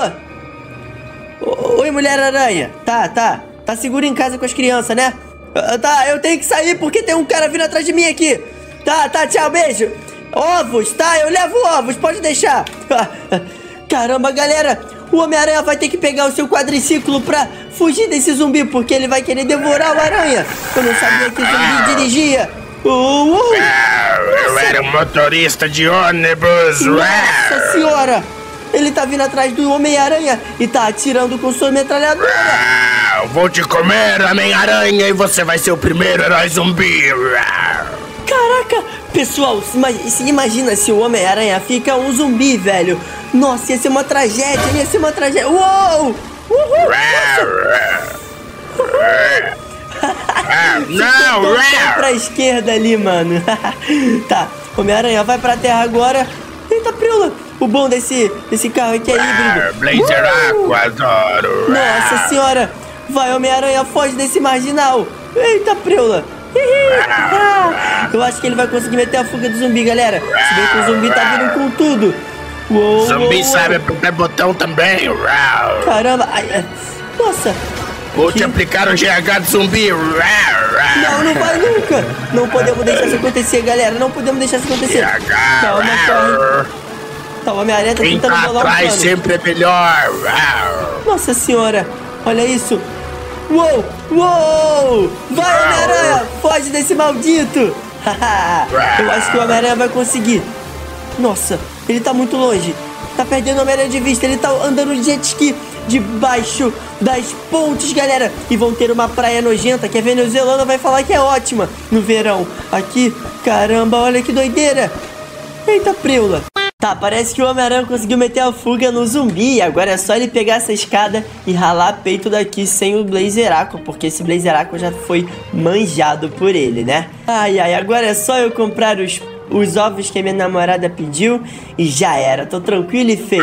O, oi, Mulher-Aranha. Tá, tá, tá seguro em casa com as crianças, né? Ah, tá, eu tenho que sair porque tem um cara vindo atrás de mim aqui. Tá, tá, tchau, beijo. Ovos, tá, eu levo ovos, pode deixar. Caramba, galera, o Homem-Aranha vai ter que pegar o seu quadriciclo pra fugir desse zumbi, porque ele vai querer devorar o Aranha. Eu não sabia que o zumbi dirigia. Uh, uh. Eu era um motorista de ônibus. Nossa senhora, ele tá vindo atrás do Homem-Aranha e tá atirando com sua metralhadora. Vou te comer, Homem-Aranha, e você vai ser o primeiro herói zumbi. Caraca, pessoal, se imagina se o Homem-Aranha fica um zumbi, velho. Nossa, ia ser uma tragédia, ia ser uma tragédia. Uou! Uhul! Não, não! Pra esquerda ali, mano. Tá, Homem-Aranha vai pra terra agora. Eita, Prila, o bom desse, desse carro aqui é híbrido. Blazer Aqua, adoro. Nossa senhora, vai, Homem-Aranha, foge desse marginal. Eita, Prila. Eu acho que ele vai conseguir meter a fuga do zumbi, galera. Se bem que o zumbi tá vindo com tudo. Uou, zumbi uou, sabe apertar botão também. Caramba, ai, nossa. Vou te aplicar o G H de zumbi. Não, não vai nunca. Não podemos deixar isso acontecer, galera. Não podemos deixar isso acontecer. Calma, corre. Tá, o Homem-Aranha tá tentando bolar um plano. Sempre é melhor. Nossa senhora, olha isso. Uou, uou. Vai, Homem-Aranha, foge desse maldito. Eu acho que o Homem-Aranha vai conseguir. Nossa, ele tá muito longe. Tá perdendo o Homem-Aranha de vista. Ele tá andando de jet ski debaixo das pontes, galera. E vão ter uma praia nojenta que a venezuelana vai falar que é ótima no verão. Aqui, caramba, olha que doideira. Eita, preula. Tá, parece que o Homem-Aranha conseguiu meter a fuga no zumbi. E agora é só ele pegar essa escada e ralar peito daqui sem o Blazeraco, porque esse Blazeraco já foi manjado por ele, né? Ai, ai, agora é só eu comprar os, os ovos que a minha namorada pediu e já era. Tô tranquilo e feito.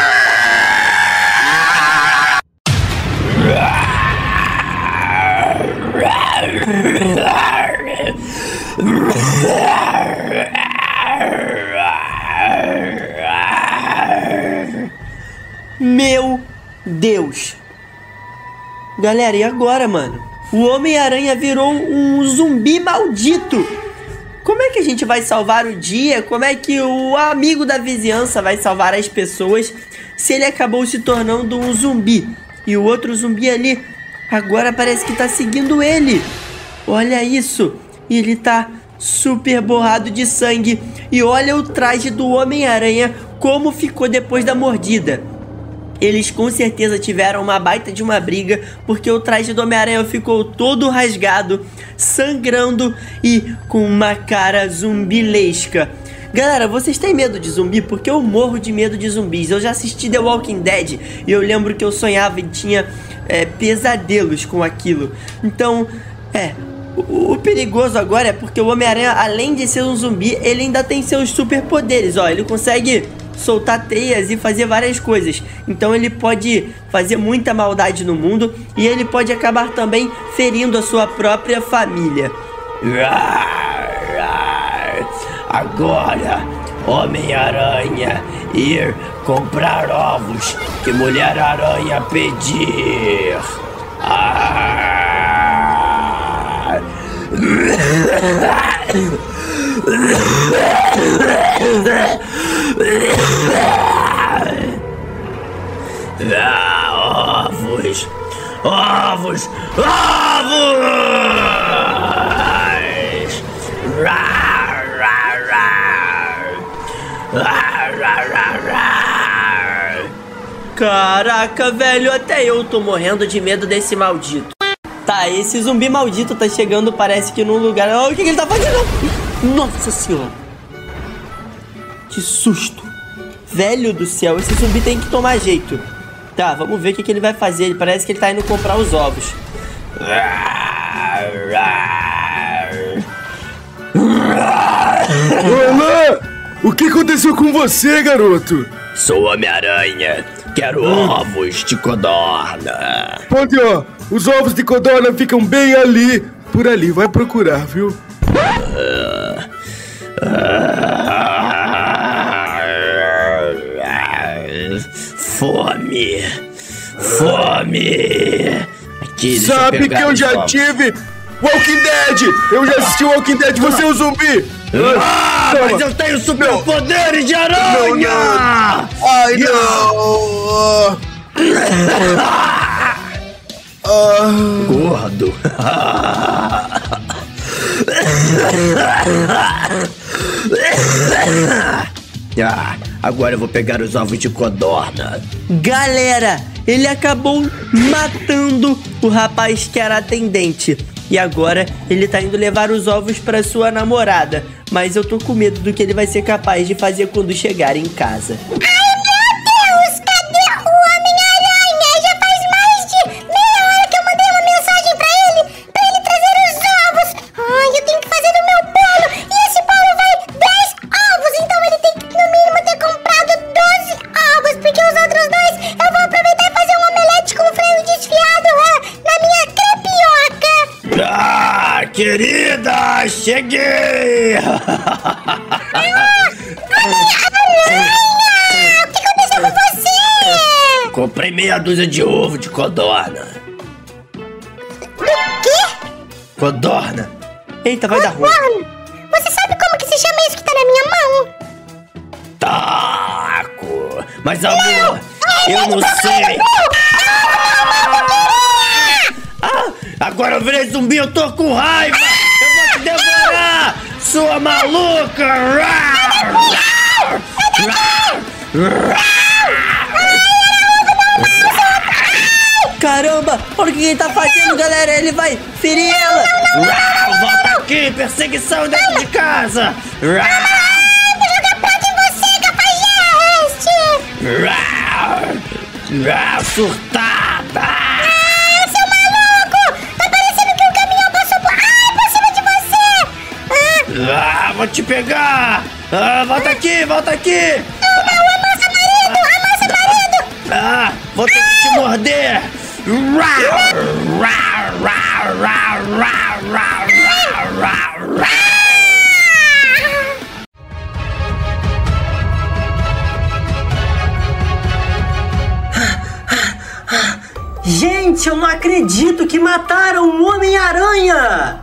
Meu Deus! Galera, e agora, mano? O Homem-Aranha virou um zumbi maldito! Como é que a gente vai salvar o dia? Como é que o amigo da vizinhança vai salvar as pessoas se ele acabou se tornando um zumbi? E o outro zumbi ali agora parece que tá seguindo ele! Olha isso! Ele tá super borrado de sangue. E olha o traje do Homem-Aranha como ficou depois da mordida. Eles com certeza tiveram uma baita de uma briga, porque o traje do Homem-Aranha ficou todo rasgado, sangrando e com uma cara zumbilesca. Galera, vocês têm medo de zumbi? Porque eu morro de medo de zumbis. Eu já assisti The Walking Dead e eu lembro que eu sonhava e tinha é, pesadelos com aquilo. Então, é... O, o perigoso agora é porque o Homem-Aranha, além de ser um zumbi, ele ainda tem seus superpoderes, ó. Ele consegue soltar teias e fazer várias coisas. Então ele pode fazer muita maldade no mundo e ele pode acabar também ferindo a sua própria família. Agora, Homem-Aranha ir comprar ovos que Mulher-Aranha pedir. Ah! Ah, ovos! Ovos! Ovos! Rar, rar, rar. Rar, rar, rar, rar. Caraca, velho, até eu tô morrendo de medo desse maldito. Tá, esse zumbi maldito tá chegando, parece que num lugar... Oh, o que, que ele tá fazendo? Nossa senhora! Que susto! Velho do céu, esse zumbi tem que tomar jeito. Tá, vamos ver o que, que ele vai fazer. Ele parece que ele tá indo comprar os ovos. Olá! O que aconteceu com você, garoto? Sou Homem-Aranha. Quero hum. ovos de codorna. Pode, ó. Os ovos de codorna ficam bem ali. Por ali, vai procurar, viu? Uh, uh, fome. Fome. Aqui, sabe que eu já ovos. tive Walking Dead. Eu já assisti Walking Dead. Você é um zumbi. Ah, Toma. Mas eu tenho superpoderes de aranha. Não, não. Ai, não. Uh... Gordo. Ah, agora eu vou pegar os ovos de codorna. Galera, ele acabou matando o rapaz que era atendente. E agora ele tá indo levar os ovos pra sua namorada. Mas eu tô com medo do que ele vai ser capaz de fazer quando chegar em casa. Querida, cheguei! Homem-Aranha! O que aconteceu com você? Comprei meia dúzia de ovo de codorna. O quê? Codorna. Eita, vai codorna. dar ruim. Você sabe como que se chama isso que tá na minha mão? Taco. Mas amor, não, eu não sei. Ah, agora eu virei zumbi, eu tô com raiva! Eu vou te devorar, sua maluca! Caramba, olha o que ele tá fazendo, galera! Ele vai ferir ela! Volta aqui, perseguição dentro de casa! Vou jogar prato em você, capajeste! Surtada! Ah, seu maluco! Tá parecendo que um caminhão passou por... Ai, por cima de você! Ah, Ah, vou te pegar! Ah, volta aqui, volta aqui! não, não, amassa marido! Amassa marido! Ah, vou ter que te morder! Rau, rau, rau, rau, rau, rau, rau, rau. Gente, eu não acredito que mataram o Homem-Aranha!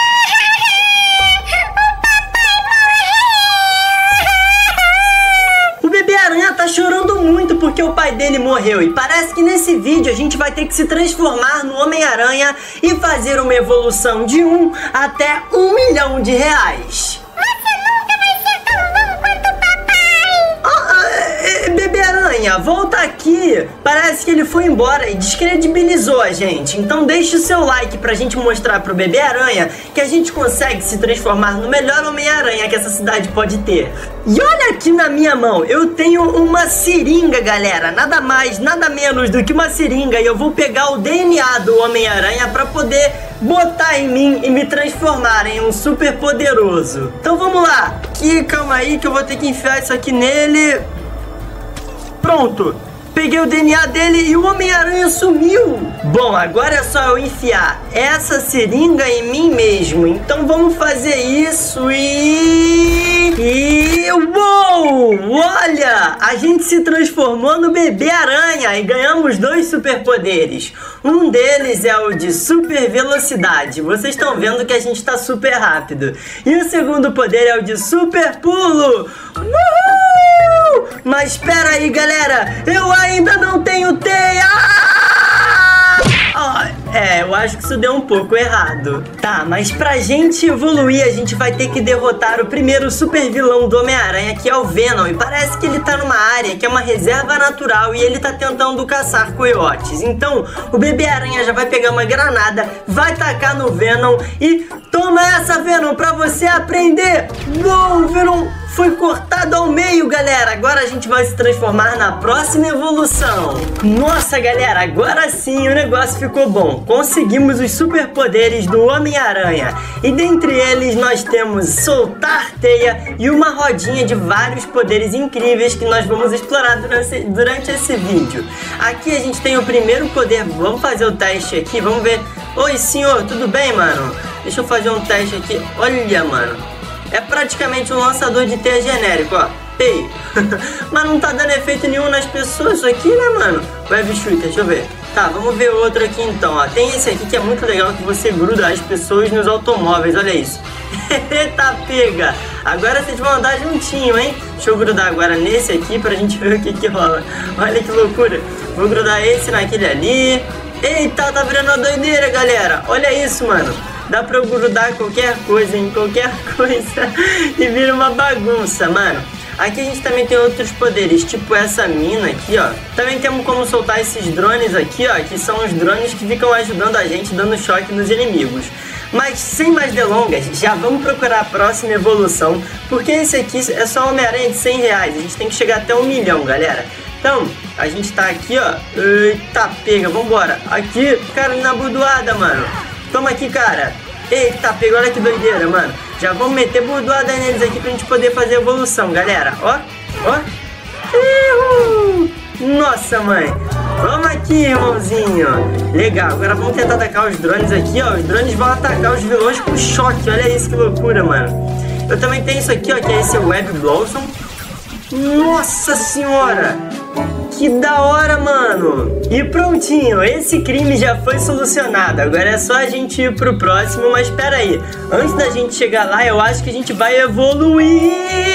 O Bebê-Aranha tá chorando muito porque o pai dele morreu. E parece que nesse vídeo a gente vai ter que se transformar no Homem-Aranha e fazer uma evolução de um até um milhão de reais. Você nunca vai ser tão bom quanto o papai! Ah, é, é, Bebê-Aranha, volta aqui. Parece que ele foi embora e descredibilizou a gente. Então deixa o seu like pra gente mostrar pro Bebê-Aranha que a gente consegue se transformar no melhor Homem-Aranha que essa cidade pode ter. E olha aqui na minha mão, eu tenho uma seringa, galera. Nada mais, nada menos do que uma seringa. E eu vou pegar o D N A do Homem-Aranha pra poder botar em mim e me transformar em um super poderoso. Então vamos lá. Aqui, calma aí que eu vou ter que enfiar isso aqui nele. Pronto. Peguei o D N A dele e o Homem-Aranha sumiu. Bom, agora é só eu enfiar essa seringa em mim mesmo. Então vamos fazer isso e... E... Uou! Olha! A gente se transformou no Bebê-Aranha e ganhamos dois superpoderes. Um deles é o de super velocidade. Vocês estão vendo que a gente está super rápido. E o segundo poder é o de super pulo. Uhul! Mas espera aí, galera. Eu ainda não tenho teia. Ah, é, eu acho que isso deu um pouco errado. Tá, mas pra gente evoluir, a gente vai ter que derrotar o primeiro super vilão do Homem-Aranha, que é o Venom. E parece que ele tá numa área que é uma reserva natural e ele tá tentando caçar coiotes. Então, o Bebê-Aranha já vai pegar uma granada, vai tacar no Venom e... Toma essa, Venom, pra você aprender! Uou, Venom foi cortado ao meio, galera! Agora a gente vai se transformar na próxima evolução. Nossa, galera, agora sim o negócio ficou bom. Conseguimos os superpoderes do Homem-Aranha. E dentre eles nós temos soltar teia e uma rodinha de vários poderes incríveis que nós vamos explorar durante, durante esse vídeo. Aqui a gente tem o primeiro poder. Vamos fazer o teste aqui, vamos ver. Oi, senhor, tudo bem, mano? Deixa eu fazer um teste aqui. Olha, mano. É praticamente um lançador de teia genérico, ó. Ei. Mas não tá dando efeito nenhum nas pessoas isso aqui, né, mano? Web Shooter, deixa eu ver. Tá, vamos ver outro aqui então, ó. Tem esse aqui que é muito legal, que você gruda as pessoas nos automóveis, olha isso. Eita, pega! Agora vocês vão andar juntinho, hein? Deixa eu grudar agora nesse aqui pra gente ver o que que rola. Olha que loucura. Vou grudar esse naquele ali. Eita, tá virando uma doideira, galera. Olha isso, mano. Dá pra eu grudar qualquer coisa em qualquer coisa e vira uma bagunça, mano. Aqui a gente também tem outros poderes, tipo essa mina aqui, ó. Também temos como soltar esses drones aqui, ó, que são os drones que ficam ajudando a gente, dando choque nos inimigos. Mas sem mais delongas, já vamos procurar a próxima evolução, porque esse aqui é só Homem-Aranha de cem reais. A gente tem que chegar até um milhão, galera. Então, a gente tá aqui, ó. Eita, pega, vambora. Aqui, cara, na bordoada, mano. Toma aqui, cara. Eita, pega, olha que doideira, mano. Já vamos meter bordoada neles aqui pra gente poder fazer evolução, galera. Ó, ó. Uhul. Nossa, mãe. Vamos aqui, irmãozinho. Legal, agora vamos tentar atacar os drones aqui, ó. Os drones vão atacar os vilões com choque. Olha isso, que loucura, mano. Eu também tenho isso aqui, ó, que é esse Web Blossom. Nossa senhora! Que da hora, mano! E prontinho, esse crime já foi solucionado. Agora é só a gente ir pro próximo, mas espera aí. Antes da gente chegar lá, eu acho que a gente vai evoluir.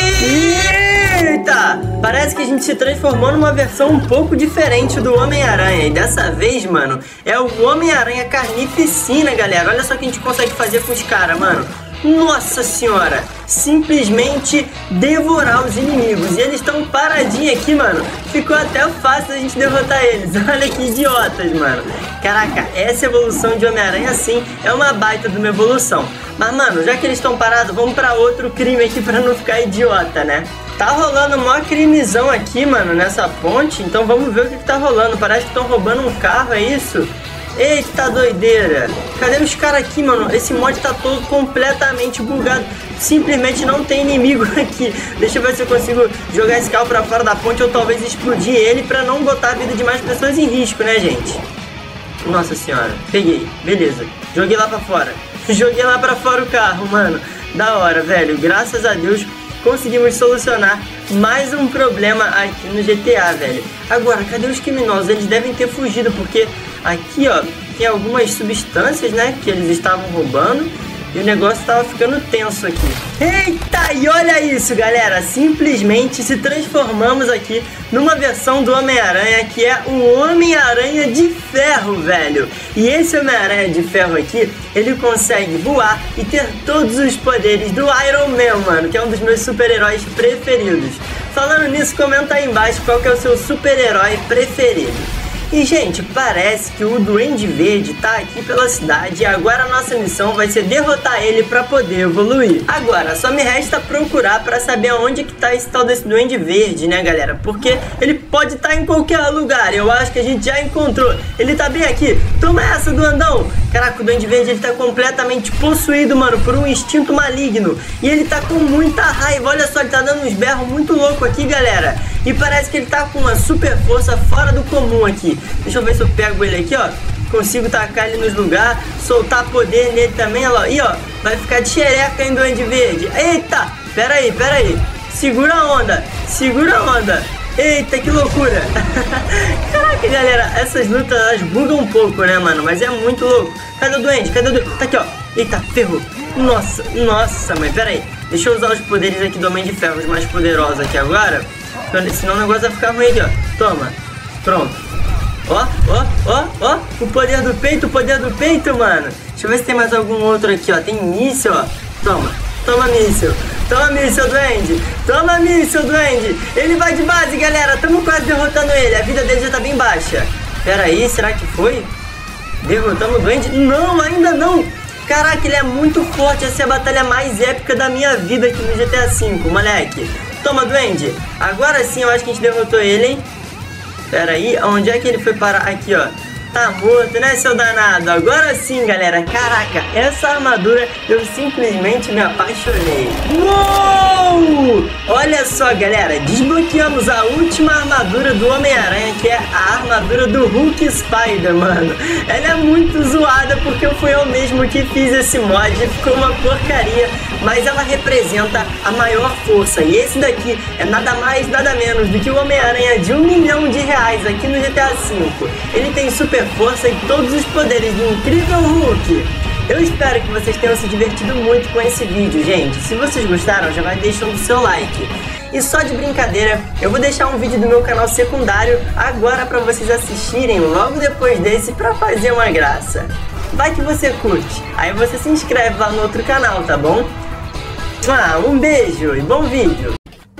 Eita! Parece que a gente se transformou numa versão um pouco diferente do Homem-Aranha. E dessa vez, mano, é o Homem-Aranha Carnificina, galera. Olha só o que a gente consegue fazer com os caras, mano. Nossa senhora, simplesmente devorar os inimigos. E eles estão paradinhos aqui, mano. Ficou até fácil a gente derrotar eles. Olha que idiotas, mano. Caraca, essa evolução de Homem-Aranha sim é uma baita de uma evolução. Mas, mano, já que eles estão parados, vamos pra outro crime aqui pra não ficar idiota, né? Tá rolando o maior crimezão aqui, mano, nessa ponte. Então vamos ver o que, que tá rolando. Parece que estão roubando um carro, é isso? Eita doideira. Cadê os caras aqui, mano? Esse mod tá todo completamente bugado. Simplesmente não tem inimigo aqui. Deixa eu ver se eu consigo jogar esse carro pra fora da ponte ou talvez explodir ele pra não botar a vida de mais pessoas em risco, né, gente? Nossa senhora. Peguei. Beleza. Joguei lá pra fora. Joguei lá pra fora o carro, mano. Da hora, velho. Graças a Deus conseguimos solucionar mais um problema aqui no G T A, velho. Agora, cadê os criminosos? Eles devem ter fugido, porque aqui, ó, tem algumas substâncias, né, que eles estavam roubando. E o negócio tava ficando tenso aqui. Eita, e olha isso, galera. Simplesmente se transformamos aqui numa versão do Homem-Aranha, que é o Homem-Aranha de Ferro, velho. E esse Homem-Aranha de Ferro aqui, ele consegue voar e ter todos os poderes do Iron Man, mano, que é um dos meus super-heróis preferidos. Falando nisso, comenta aí embaixo qual que é o seu super-herói preferido. E, gente, parece que o Duende Verde tá aqui pela cidade e agora a nossa missão vai ser derrotar ele pra poder evoluir. Agora, só me resta procurar pra saber onde que tá esse tal desse Duende Verde, né, galera? Porque ele pode estar em qualquer lugar. Eu acho que a gente já encontrou. Ele tá bem aqui. Toma essa, Duandão! Caraca, o Duende Verde, ele tá completamente possuído, mano, por um instinto maligno. E ele tá com muita raiva. Olha só, ele tá dando uns berros muito loucos aqui, galera. E parece que ele tá com uma super força fora do comum aqui. Deixa eu ver se eu pego ele aqui, ó. Consigo tacar ele nos lugares, soltar poder nele também, ó. E ó, vai ficar de xereca em Duende Verde. Eita, pera aí, pera aí. Segura a onda, segura a onda. Eita, que loucura. Caraca, galera, essas lutas, elas bugam um pouco, né, mano? Mas é muito louco. Cadê o Duende? Cadê o Duende? Tá aqui, ó. Eita, ferrou. Nossa, nossa, mãe, pera aí. Deixa eu usar os poderes aqui do Homem de Ferro, os mais poderosos aqui agora. Senão o negócio vai ficar ruim aqui, ó. Toma, pronto. Ó, ó, ó, ó, o poder do peito, o poder do peito, mano. Deixa eu ver se tem mais algum outro aqui, ó. Tem míssil, ó. Toma, toma míssil. Toma míssil, Duende. Toma míssil, Duende. Ele vai de base, galera. Tamo quase derrotando ele. A vida dele já tá bem baixa. Pera aí, será que foi? Derrotamos o Duende? Não, ainda não. Caraca, ele é muito forte. Essa é a batalha mais épica da minha vida aqui no G T A cinco, moleque. Toma, Duende. Agora sim, eu acho que a gente derrotou ele, hein? Pera aí, onde é que ele foi parar? Aqui, ó. Tá morto, né, seu danado? Agora sim, galera. Caraca, essa armadura eu simplesmente me apaixonei. Uou! Olha só, galera. Desbloqueamos a última armadura do Homem-Aranha, que é a armadura do Hulk Spider, mano. Ela é muito zoada porque fui eu mesmo que fiz esse mod. Ficou uma porcaria, mas ela representa a maior força. E esse daqui é nada mais, nada menos do que o Homem-Aranha de um milhão de reais aqui no G T A cinco. Ele tem super força e todos os poderes do incrível Hulk. Eu espero que vocês tenham se divertido muito com esse vídeo, gente. Se vocês gostaram, já vai deixando o seu like. E só de brincadeira, eu vou deixar um vídeo do meu canal secundário agora pra vocês assistirem logo depois desse pra fazer uma graça. Vai que você curte, aí você se inscreve lá no outro canal, tá bom? Ah, um beijo e bom vídeo!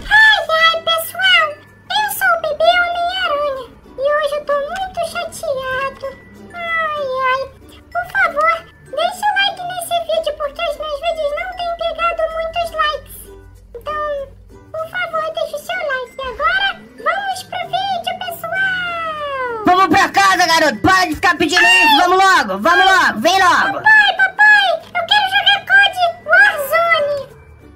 Garoto, para de ficar pedindo isso, vamos logo, vamos logo, vem logo. Papai, papai, eu quero jogar C O D Warzone.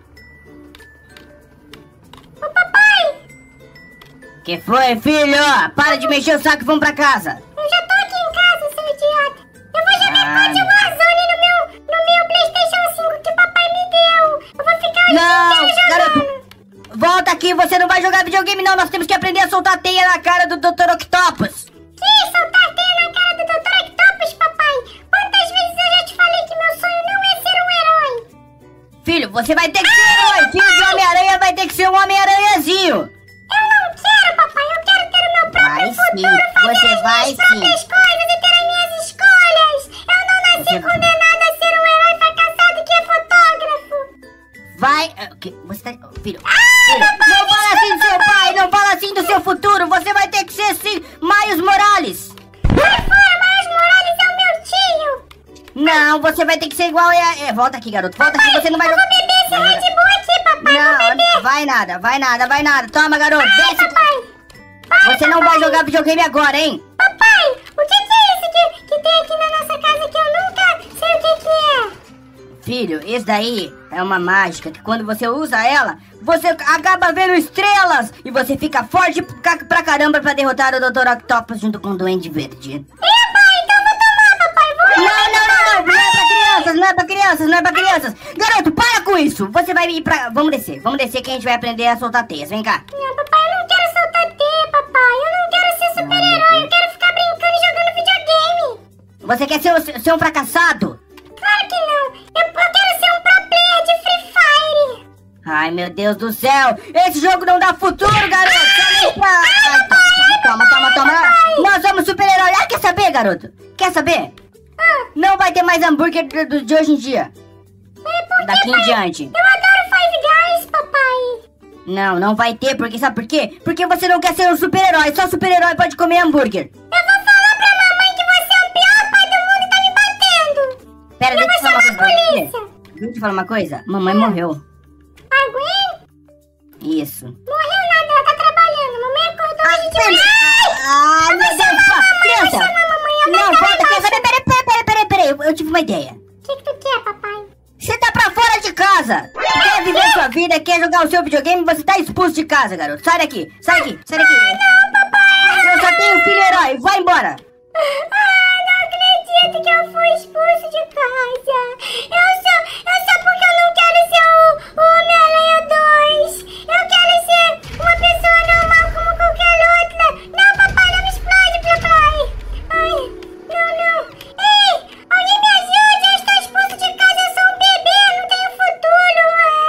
Ô papai. Que foi, filho? Para de mexer o saco e vamos pra casa. Eu já tô aqui em casa, seu idiota. Eu vou jogar ah, C O D Warzone no meu, no meu PlayStation cinco que papai me deu. Eu vou ficar o dia inteiro jogando. Garoto, volta aqui, você não vai jogar videogame não, nós temos que aprender a soltar teia na cara do doutor Octopus. Que soltar teia na cara do doutor Octopus, papai? Quantas vezes eu já te falei que meu sonho não é ser um herói? Filho, você vai ter que ser um herói. Filho de Homem-Aranha vai ter que ser um Homem-Aranhazinho. Eu não quero, papai. Eu quero ter o meu próprio vai futuro, sim. fazer você as vai minhas próprias sim. coisas e ter as minhas escolhas. Eu não nasci você... condenada a ser um herói fracassado que é fotógrafo. Vai... Você tá... Filho... Ah, filho papai, não fala assim do seu pai, não fala assim do seu futuro. Você vai ter que ser assim, Miles Morales. Sai fora, Miles Morales é o meu tio. Não, você vai ter que ser igual a... É, volta aqui, garoto. Volta papai, aqui, você não vai... eu vou beber esse Red Bull aqui, papai. Não, vou beber. vai nada, vai nada, vai nada. Toma, garoto, Ai, desce. papai. Ai, Você não papai. vai jogar videogame agora, hein? Papai, o que, que é isso que, que tem aqui na nossa casa que eu nunca sei o que, que é? Filho, esse daí é uma mágica que quando você usa ela, você acaba vendo estrelas e você fica forte pra, pra caramba pra derrotar o doutor Octopus junto com o Duende Verde. Eba, então vou tomar, papai. Vou... Não, não, não, não, não é pra crianças, não é pra crianças, não é pra crianças. Garoto, para com isso. Você vai ir pra... Vamos descer, vamos descer que a gente vai aprender a soltar teias. Vem cá. Não, papai, eu não quero soltar teia, papai. Eu não quero ser super-herói. Eu quero ficar brincando e jogando videogame. Você quer ser, ser um fracassado? Claro que não. Eu, eu quero ser um pro player de Free Fire. Ai, meu Deus do céu. Esse jogo não dá futuro, garoto. Ai, ai, toma, toma, toma. Nós somos super-heróis. Ah, quer saber, garoto? Quer saber? Ah. Não vai ter mais hambúrguer de, de, de hoje em dia. É porque, Daqui em pai, diante. eu adoro Five Guys, papai. Não, não vai ter, porque sabe por quê? Porque você não quer ser um super-herói. Só super-herói pode comer hambúrguer. Eu vou falar pra mamãe que você é o pior pai do mundo e tá me batendo. Pera, Eu deixa eu vou falar uma chamar a coisa. polícia. Deixa eu te falar uma coisa. Mamãe morreu. A Gwen? Isso. Morreu nada, ela tá trabalhando. Mamãe acordou hoje de manhã. Ai, meu Deus. Criança. Chama a mamãe, ela Não, tá volta aqui. Peraí, peraí, peraí, peraí, peraí, peraí. Eu, eu tive uma ideia. O que, que tu quer, papai? Você tá pra fora de casa! Quer viver sua vida, quer jogar o seu videogame, você tá expulso de casa, garoto. Sai daqui, sai daqui, sai daqui. Não, papai. Eu só tenho filho herói, vai embora. Ah, não acredito que eu fui expulso de casa. Eu só, eu só porque eu não quero ser o, o Homem-Aranha dois. Eu quero ser uma pessoa normal como qualquer outra. Não, papai, não me explode, papai. Ai, não, não. Ei, alguém me ajude, eu estou expulso de casa, eu sou um bebê, eu não tenho futuro.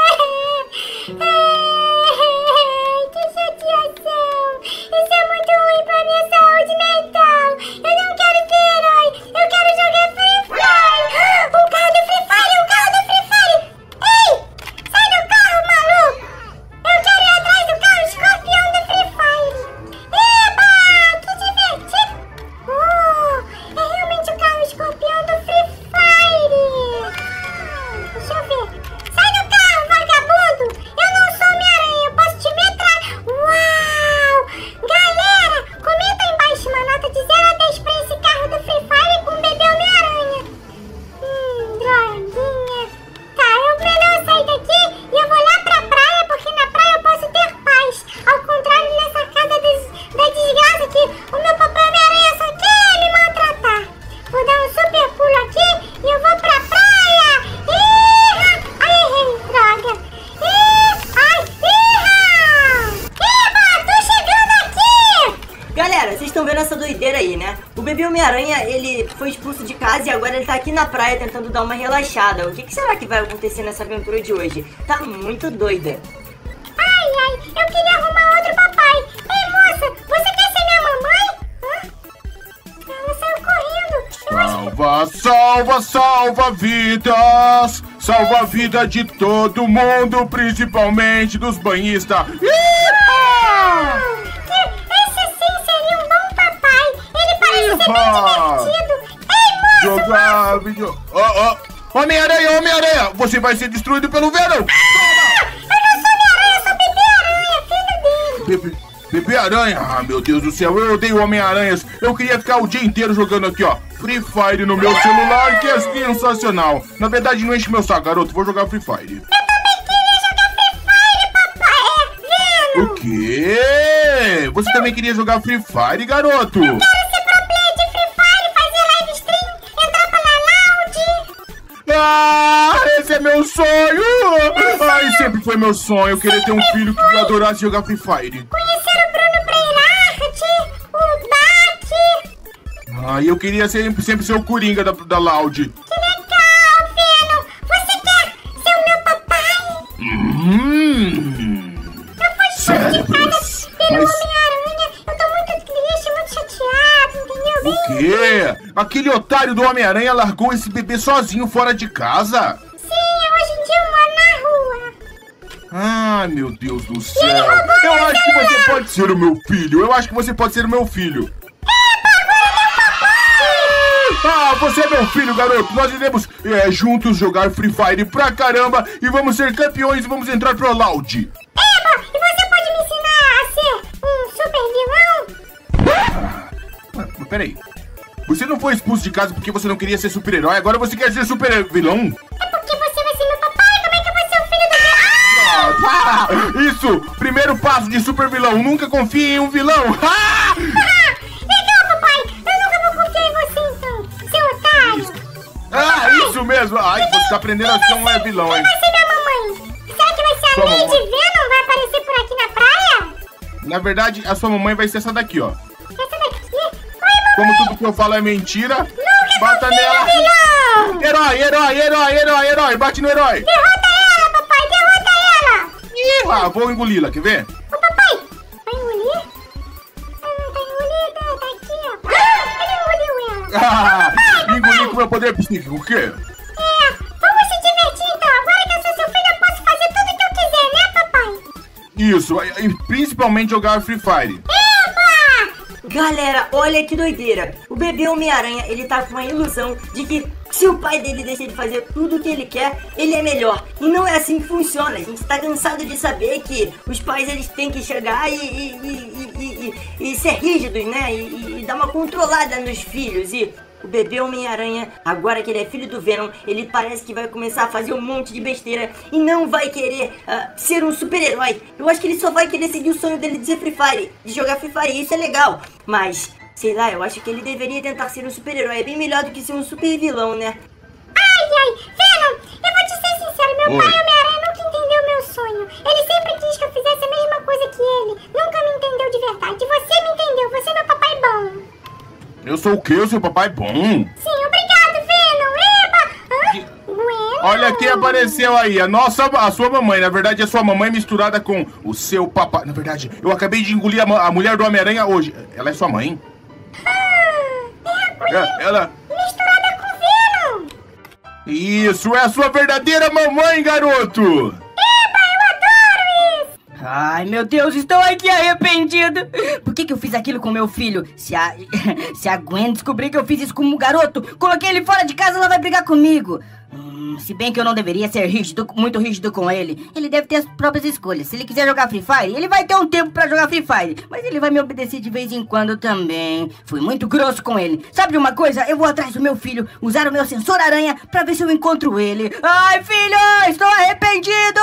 Ai, que chateação. Isso é muito ruim pra minha saúde mental. Eu não quero ser herói, eu quero jogar Free Fire. Um carro do Free Fire, um carro do Free Fire. Ei, sai do carro, maluco. Eu quero ir atrás do carro escorpião do Free Fire. Eba, que divertido. Oh, é realmente o carro escorpião do Free Fire. Deixa eu ver. Sai do carro, vagabundo. Eu não sou Homem-Aranha, eu posso te metralhar. Uau! Galera, comenta aí embaixo uma nota de zero a dez pra esse carro do Free Fire com o bebê Homem-Aranha. Hum, droguinha. Tá, é melhor sair daqui e eu vou lá pra praia, porque na praia eu posso ter paz. Ao contrário dessa casa des, da desgraça que o meu papai Homem-Aranha só quer me maltratar. Vou dar um super pulo aqui e eu vou pra praia. Ih, ai, errei, droga. Ih, ai, ih, Eba, tô chegando aqui. Galera, vocês estão vendo essa doideira aí, né? O bebê Homem-Aranha, ele foi expulso de casa e agora ele tá aqui na praia tentando dar uma relaxada. O que, que será que vai acontecer nessa aventura de hoje? Tá muito doida. Ai, ai, eu queria arrumar outro papai. Ei, moça, você quer ser minha mamãe? Hã? Ela saiu correndo. Eu acho que... Salva, salva, salva vidas! Salva a vida de todo mundo, principalmente dos banhistas. Ah, que esse sim seria um bom papai. Ele parece ser Iha! bem divertido. Ei, moça, Jogar vídeo. Ó, ó. Homem-Aranha, Homem-Aranha! Você vai ser destruído pelo verão! eu não sou Homem-Aranha, eu sou Bebê-Aranha, filho dele. Bebê, Bebê Aranha? Ah, meu Deus do céu, eu odeio Homem-Aranhas. Eu queria ficar o dia inteiro jogando aqui, ó, Free Fire no meu celular, que é sensacional. Na verdade, não enche meu saco, garoto, vou jogar Free Fire. Eu também queria jogar Free Fire, papai. É, vendo? O quê? Você também queria jogar Free Fire, garoto? Quero ser pro player de Free Fire, fazer live stream, entrar pra Loud. Ah, esse é meu sonho! Ai, sempre foi meu sonho. Eu queria ter um filho que adorasse jogar Free Fire. Conhecer o Bruno Breirart, o Bach. Ai, eu queria sempre, sempre ser o Coringa da, da Loud. Que legal, Venom. Você quer ser o meu papai? Hum. Eu fui expulso de casa pelo Mas Homem-Aranha. Eu tô muito triste, muito chateado, entendeu? o quê? Aquele otário do Homem-Aranha largou esse bebê sozinho fora de casa? Sim, hoje em dia eu moro na rua. Ai, meu Deus do céu. Eu acho que você pode ser o meu filho. Eu acho que você pode ser o meu filho. Ah, você é meu filho, garoto. Nós iremos é, juntos jogar Free Fire pra caramba e vamos ser campeões e vamos entrar pro Loud. Ei, peraí. Você não foi expulso de casa porque você não queria ser super-herói, agora você quer ser super-vilão? É porque você vai ser meu papai, como é que eu vou ser o filho do... Ah, ah, isso! Primeiro passo de super-vilão, nunca confie em um vilão! Ah! Legal, papai! Eu nunca vou confiar em você, então, seu otário! Ah, isso mesmo! Ai, você tá aprendendo a ser um vilão, hein? Quem vai ser minha mamãe? Será que vai ser a Sua Lady mamãe. Venom? Vai aparecer por aqui na praia? Na verdade, a sua mamãe vai ser essa daqui, ó. Essa daqui? Oi, mamãe! Como tudo que eu falo é mentira, Nunca bata confia nela! no vilão! Herói, herói, herói, herói, herói! Bate no herói! Derrota ela, papai! Derrota ela! Ih, ah, vou engoli-la, quer ver? Ô, papai! Vai engolir? Ela não tá engolida, tá aqui, ó. Ah, ele engoliu ela! Ah, engoli com meu poder psíquico, o quê? É, vamos se divertir então. Agora que eu sou seu filho, eu posso fazer tudo que eu quiser, né, papai? Isso, e principalmente jogar Free Fire. Eba! Galera, olha que doideira. O bebê Homem-Aranha, ele tá com a ilusão de que se o pai dele deixa ele fazer tudo o que ele quer, ele é melhor. E não é assim que funciona. A gente tá cansado de saber que os pais, eles têm que chegar e, e, e, e, e, e ser rígidos, né? E, e dar uma controlada nos filhos. E o bebê Homem-Aranha, agora que ele é filho do Venom, ele parece que vai começar a fazer um monte de besteira e não vai querer uh, ser um super-herói. Eu acho que ele só vai querer seguir o sonho dele de ser Free Fire, de jogar Free Fire, isso é legal. Mas, sei lá, eu acho que ele deveria tentar ser um super-herói. É bem melhor do que ser um super-vilão, né? Ai, ai, Venom, eu vou te ser sincero, meu Oi. pai Homem-Aranha nunca entendeu meu sonho. Ele sempre quis que eu fizesse a mesma coisa que ele. Nunca me entendeu de verdade. Você me entendeu, você é meu papai bom. Eu sou o quê? O seu papai bom? Sim, obrigado, Venom. Eba! Hã? Bueno. Olha quem apareceu aí, a nossa, a sua mamãe. Na verdade, a sua mamãe misturada com o seu papai. Na verdade, eu acabei de engolir a, ma- a mulher do Homem-Aranha hoje. Ela é sua mãe? Ah, é a É, ela... misturada com Venom. Isso, é a sua verdadeira mamãe, garoto! Ai, meu Deus, estou aqui arrependido. Por que que eu fiz aquilo com meu filho? Se a, se a Gwen descobrir que eu fiz isso com um garoto, coloquei ele fora de casa, ela vai brigar comigo. Hum, se bem que eu não deveria ser rígido, muito rígido com ele. Ele deve ter as próprias escolhas. Se ele quiser jogar Free Fire, ele vai ter um tempo pra jogar Free Fire. Mas ele vai me obedecer de vez em quando também. Fui muito grosso com ele. Sabe de uma coisa? Eu vou atrás do meu filho, usar o meu sensor aranha pra ver se eu encontro ele. Ai, filho, estou arrependido!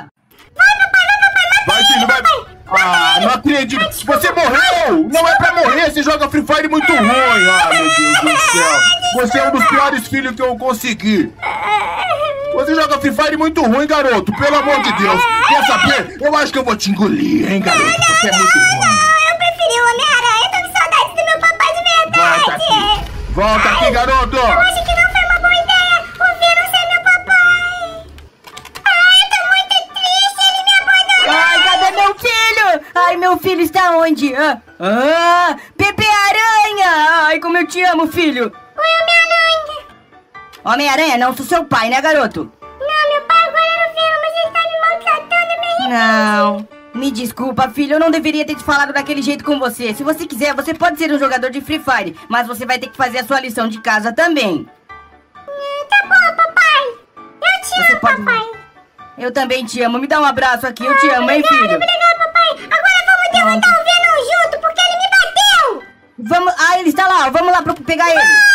Vai, filho, vai! Ah, não acredito! Você morreu! Não é pra morrer, você joga Free Fire muito ruim! Ah, meu Deus do céu! Você é um dos piores filhos que eu consegui! Você joga Free Fire muito ruim, garoto! Pelo amor de Deus! Quer saber? Eu acho que eu vou te engolir, hein, garoto? Você é muito ruim! Eu preferi o Homem-Aranha. Eu tô com saudades do meu papai de Volta verdade. aqui! Volta aqui, garoto! Eu acho que não foi uma boa ideia o Venom ser meu papai. Ai, eu tô muito triste. Ele me abandonou. Ai, cadê meu filho? Ai, meu filho está onde? Ah, ah Bebê Aranha! Ai, como eu te amo, filho! Oi, Homem-Aranha. Homem-Aranha, não sou seu pai, né, garoto? Não, meu pai agora era o Venom, mas ele tá me maltratando e me Não. Me desculpa, filho, eu não deveria ter te falado daquele jeito com você. Se você quiser, você pode ser um jogador de Free Fire, mas você vai ter que fazer a sua lição de casa também. Tá bom, papai. Eu te Você amo, pode- papai. Eu também te amo. Me dá um abraço aqui, eu te amo, hein, filho? Obrigado, papai. Agora vamos derrotar o Venom junto, porque ele me bateu. Vamos. Ah, ele está lá, vamos lá pra pegar ele.